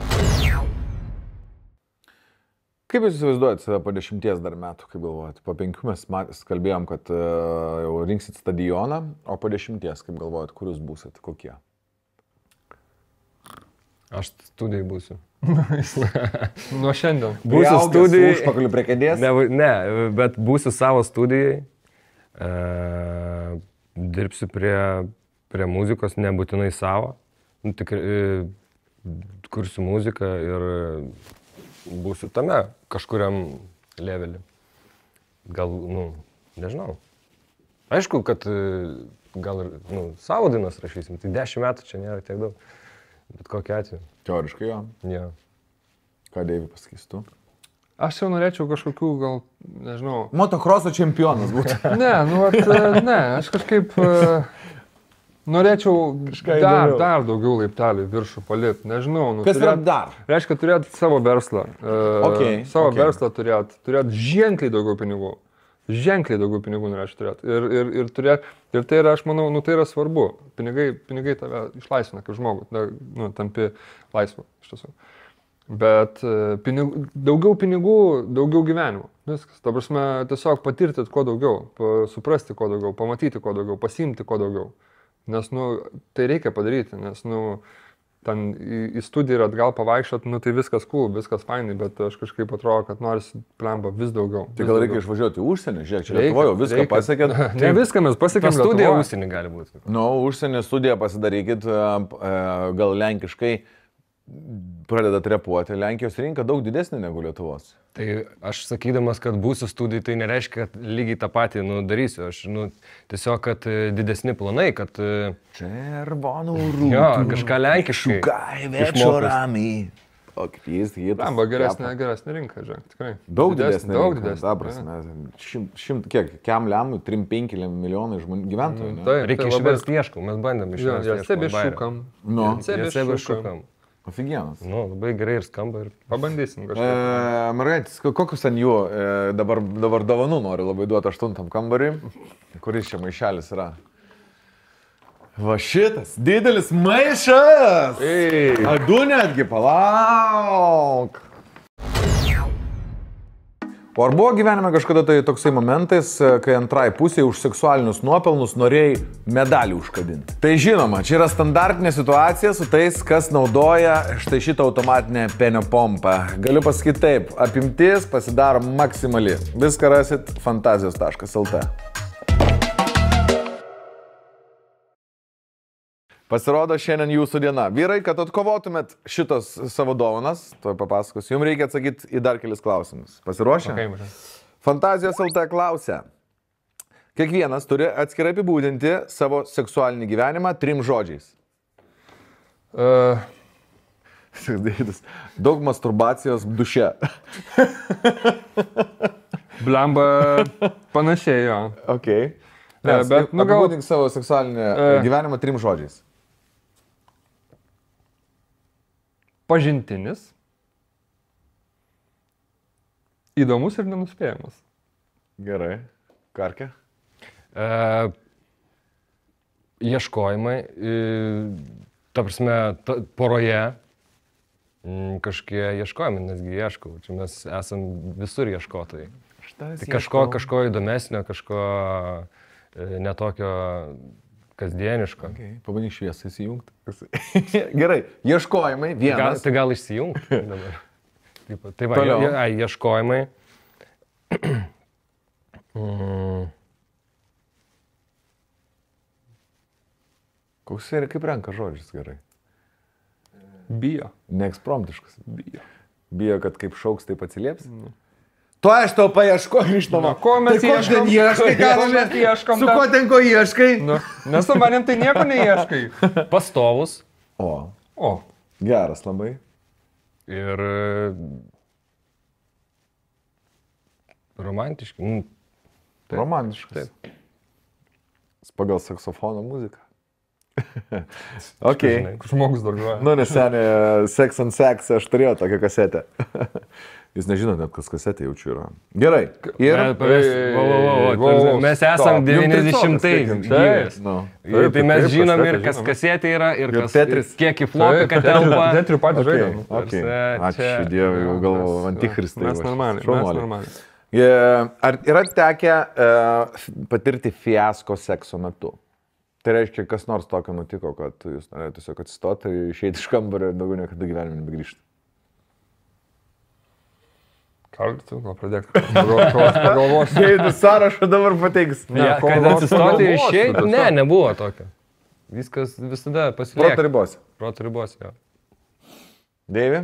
Kaip jūs įsivaizduojate save po 10 dar metų, kaip galvojate? Po 5 mes kalbėjom, kad jau rinksit stadioną, o po 10, kaip galvojate, kur jūs būsit, kokie? Aš studijai būsiu. Nuo šiandien. Būsiu studijai. Užpakaliu prie kėdės? Ne, bet būsiu savo studijai. Dirbsiu prie muzikos, nebūtinai savo. Kursiu muziką ir būsiu tame kažkuriam levelį. Gal, nežinau. Aišku, kad gal ir savo dainas rašysim. Tai 10 metų čia nėra tiek daug. Bet kokiu atveju. Teoriškai jo. Jo. Ką Deivi pasakys tu? Aš jau norėčiau kažkokių, gal, nežinau. Motokroso čempionas būtų. Ne, aš kažkaip norėčiau dar daugiau laiptelių viršų palipti, nežinau. Kas yra dar? Reiškia, turėti savo verslą. Savo verslą turėti ženkliai daugiau pinigų. Ženkliai daugiau pinigų norėčiau turėti. Ir tai yra, aš manau, tai yra svarbu. Pinigai tave išlaisvina kaip žmogų. Tampi laisvu, iš tiesų. Bet daugiau pinigų, daugiau gyvenimo. Viskas. Ta prasme, tiesiog patirti kuo daugiau, suprasti kuo daugiau, pamatyti kuo daugiau, pasiimti kuo daugiau. Nes, tai reikia padaryti, nes, ten į studiją ir atgal pavaikščiot, tai viskas cool, viskas fainai, bet aš kažkaip atrodo, kad norisi plemba vis daugiau. Tai gal reikia išvažiuoti į užsienį, žiūrėk, čia Lietuvoje viską pasiekėt. Ne viską mes pasiekėm. Studija užsienį gali būti. Užsienį studiją pasidarykit, gal lenkiškai pradedat repuoti. Lenkijos rinka daug didesnė negu Lietuvos. Tai aš sakydamas, kad būsiu studijai, tai nereiškia, kad lygiai tą patį darysiu. Aš tiesiog, kad didesni planai, kad... Červonų rūtų. Jo, kažką lenkiškai. Šukai večio ramiai. O kaip jis, Lamba, geresnė rinka, žiūrėk, tikrai. Daug didesnė daug rinka. Dabar, kiek, kiam lemui, 3-5 milijonai gyventojų. Reikia išversti ieškau, mes bandėm išversti ieškau. Sebe šukam. Ofigienas. Labai gerai ir skamba. Pabandysim kažką. Margaitis, kokius ten jų dabar dovanų noriu labai duoti 8 kambarį? Kuris čia maišelis yra? Va šitas, didelis maišas! Du netgi, palauk! O ar buvo gyvenime kažkada tai toksai momentais, kai antrai pusėje už seksualinius nuopelnus norėjai medalį užkabinti? Tai žinoma, čia yra standartinė situacija su tais, kas naudoja štai šitą automatinę penio pompą. Galiu pasakyti taip, apimtis pasidaro maksimali. Viską rasit fantazijos.lt. Pasirodo šiandien jūsų diena. Vyrai, kad atkovotumėt šitas savo dovanas, to papasakosiu, jums reikia atsakyti į dar kelis klausimus. Pasiruošę? Okay. Fantazijos.lt klausia. Kiekvienas turi atskirai apibūdinti savo seksualinį gyvenimą 3 žodžiais. Daug masturbacijos duše. Blemba panašiai, jo. Okay. Bet, apibūdink savo seksualinį gyvenimą 3 žodžiais. Pažintinis, įdomus ir nenuspėjamas. Gerai. Karkė? Ieškojimai, ta prasme, poroje kažkokie ieškojimai, nesgi ieškau. Čia mes esam visur ieškotojai. Tai kažko įdomesnio, kažko netokio kasdieniško. Okay. Pabandyk šviesą įsijungti. Gerai, ieškojimai, vienas. Tai gal išsijungti dabar. Tai va, ieškojimai. Koks yra, kaip renka žodžius gerai? Bijo. Neekspromtiškas. Bijo, kad kaip šauks, taip atsilieps? Tu aš tau paieškoju iš tavo. Ko mes ieškom? Su ko ten ko ieškai? Nes su manim tai nieko neieškai. Pastovus. O. Geras labai. Ir romantiški. Romantiškas. Taip. Pagal saksofono muziką. Okay. Žmogus dar groja. Nu, nes seniai Sex and Sex aš turėjau tokią kasetę. Jūs nežinote, kas kasetė jaučiu yra. Gerai. Ir... Mes esam 90-ais. Tai mes žinom ir kas kasetė yra, ir kiek į flopį telpa. Tetrių patys žaidžiam. Ačiū Dievui, jau galvoju, antikristai. Mes normaliai. Ar yra tekę patirti fiasko sekso metu? Tai reiškia, kas nors tokio nutiko, kad jūs norėjote tiesiog atsistoti, išeiti iš kambario ir daugiau niekada gyvenime nebegrįžti. Gal pradėk pagalvos. Jeigu sąrašą dabar pateiks. Kad atsistoti ir išeiti? Ne, nebuvo tokio. Viskas visada pasilieka. Proto ribos. Proto ribos, jo. Deivi?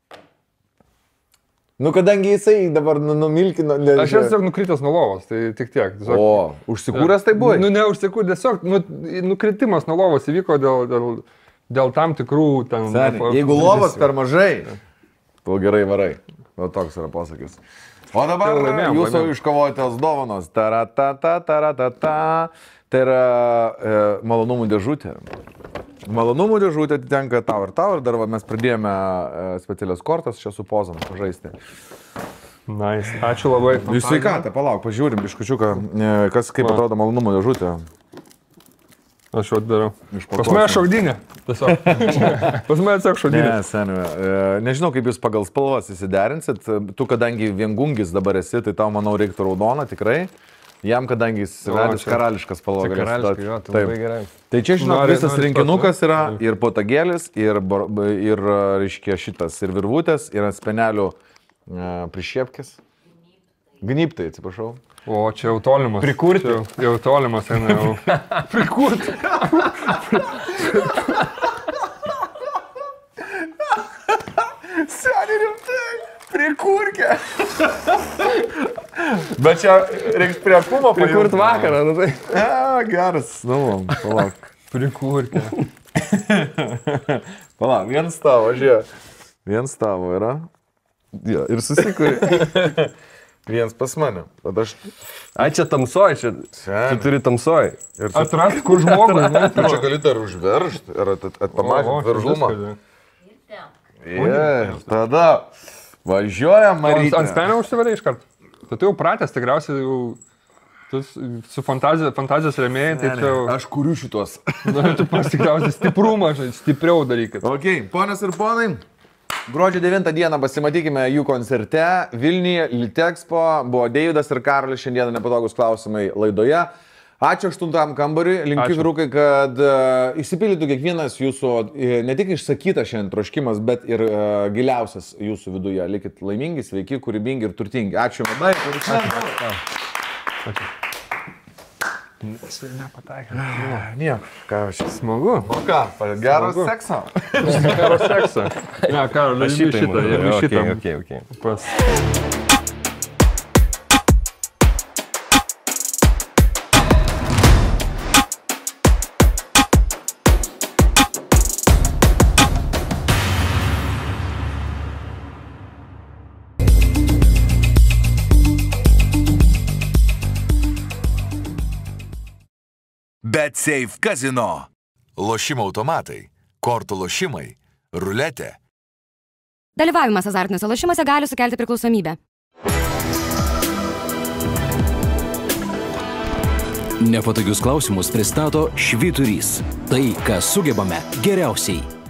Nu, kadangi jisai dabar numilkino... Aš esu tiesiog nukritęs nuo lovos, tai tik tiek. O, užsikūręs tai buvo? Nu, ne užsikūręs, tiesiog nukritimas nuo lovos įvyko dėl tam tikrų ten... Jeigu lovos per mažai, tu gerai varai. O toks yra posakis. O dabar jūsų iškovojotas dovanos. Taratata. Tai yra malonumų dėžutė. Malonumų dėžutė atitenka tau ir dar mes pradėjome specialias kortas čia su pozom pažaisti. Nice. Ačiū labai. Jūs sveikatą, palauk, pažiūrim biškučiuką, kaip atrodo malonumų dėžutė. Aš jau atdarau. Pas mane šaudinė. Tiesiog. Pas mane tiesiog šaudinė. Ne, seniai. Nežinau, kaip jūs pagal spalvas įsiderinsit. Tu, kadangi viengungis dabar esi, tai tau, manau, reiktų raudoną tikrai. Jam, kadangi jis vedęs karališkas spalva galės duoti. Tai labai gerai. Tai čia, žinok, visas rinkinukas yra ir potagėlis, ir reiškia šitas, ir virvutės, ir spenelių prišiepkis. Gnybtai, atsiprašau. O, čia jau tolimas. Prikurti. Jau tolimas, eina jau. Prikurti. Seniai rimtai. Prikurkė. Bet čia reiks prie akumo prikurt vakarą, nu tai. Geras. Nu, palauk. Prikurkė. Palauk, vienas tavo, žiūrėk. Vienas tavo yra. Ja, ir susikuri. Vienas pas mane. Ai, čia tamsoj, čia turi tamsoj. Atrast, kur žmogus, ne? Čia gali dar užveržti ir atpamažinti veržlumą. Ir tada važiuojam, Marytė. Ant spenio užsivarė iš karto. Tai tu jau pratęs, tikriausiai jau su fantazijos rėmėjai, tai čia jau... Aš kuriu šitos. Tu pasikliausiai stiprumą, stipriau darykit. Ok, ponios ir ponai. Gruodžio 9 dieną pasimatykime jų koncerte Vilniuje, Litexpo, buvo Deividas ir Karolis šiandieną nepatogus klausimai laidoje. Ačiū 8 kambariui, linkiu vyrukai, kad išsipildytų kiekvienas jūsų, ne tik išsakytas šiandien troškimas, bet ir giliausias jūsų viduje. Likit laimingi, sveiki, kūrybingi ir turtingi. Ačiū labai. Ačiū. Nepataikė. Nieko, ką aš čia. Smagu. O ką, geras sekso. Geras sekso. Ne, Karoli, šitą. Ok. Pas. BetSafe Casino. Lošimo automatai, kortų lošimai, ruletė. Dalyvavimas azartiniuose lošimuose gali sukelti priklausomybę. Nepatogius klausimus pristato Švyturys. Tai, ką sugebame geriausiai.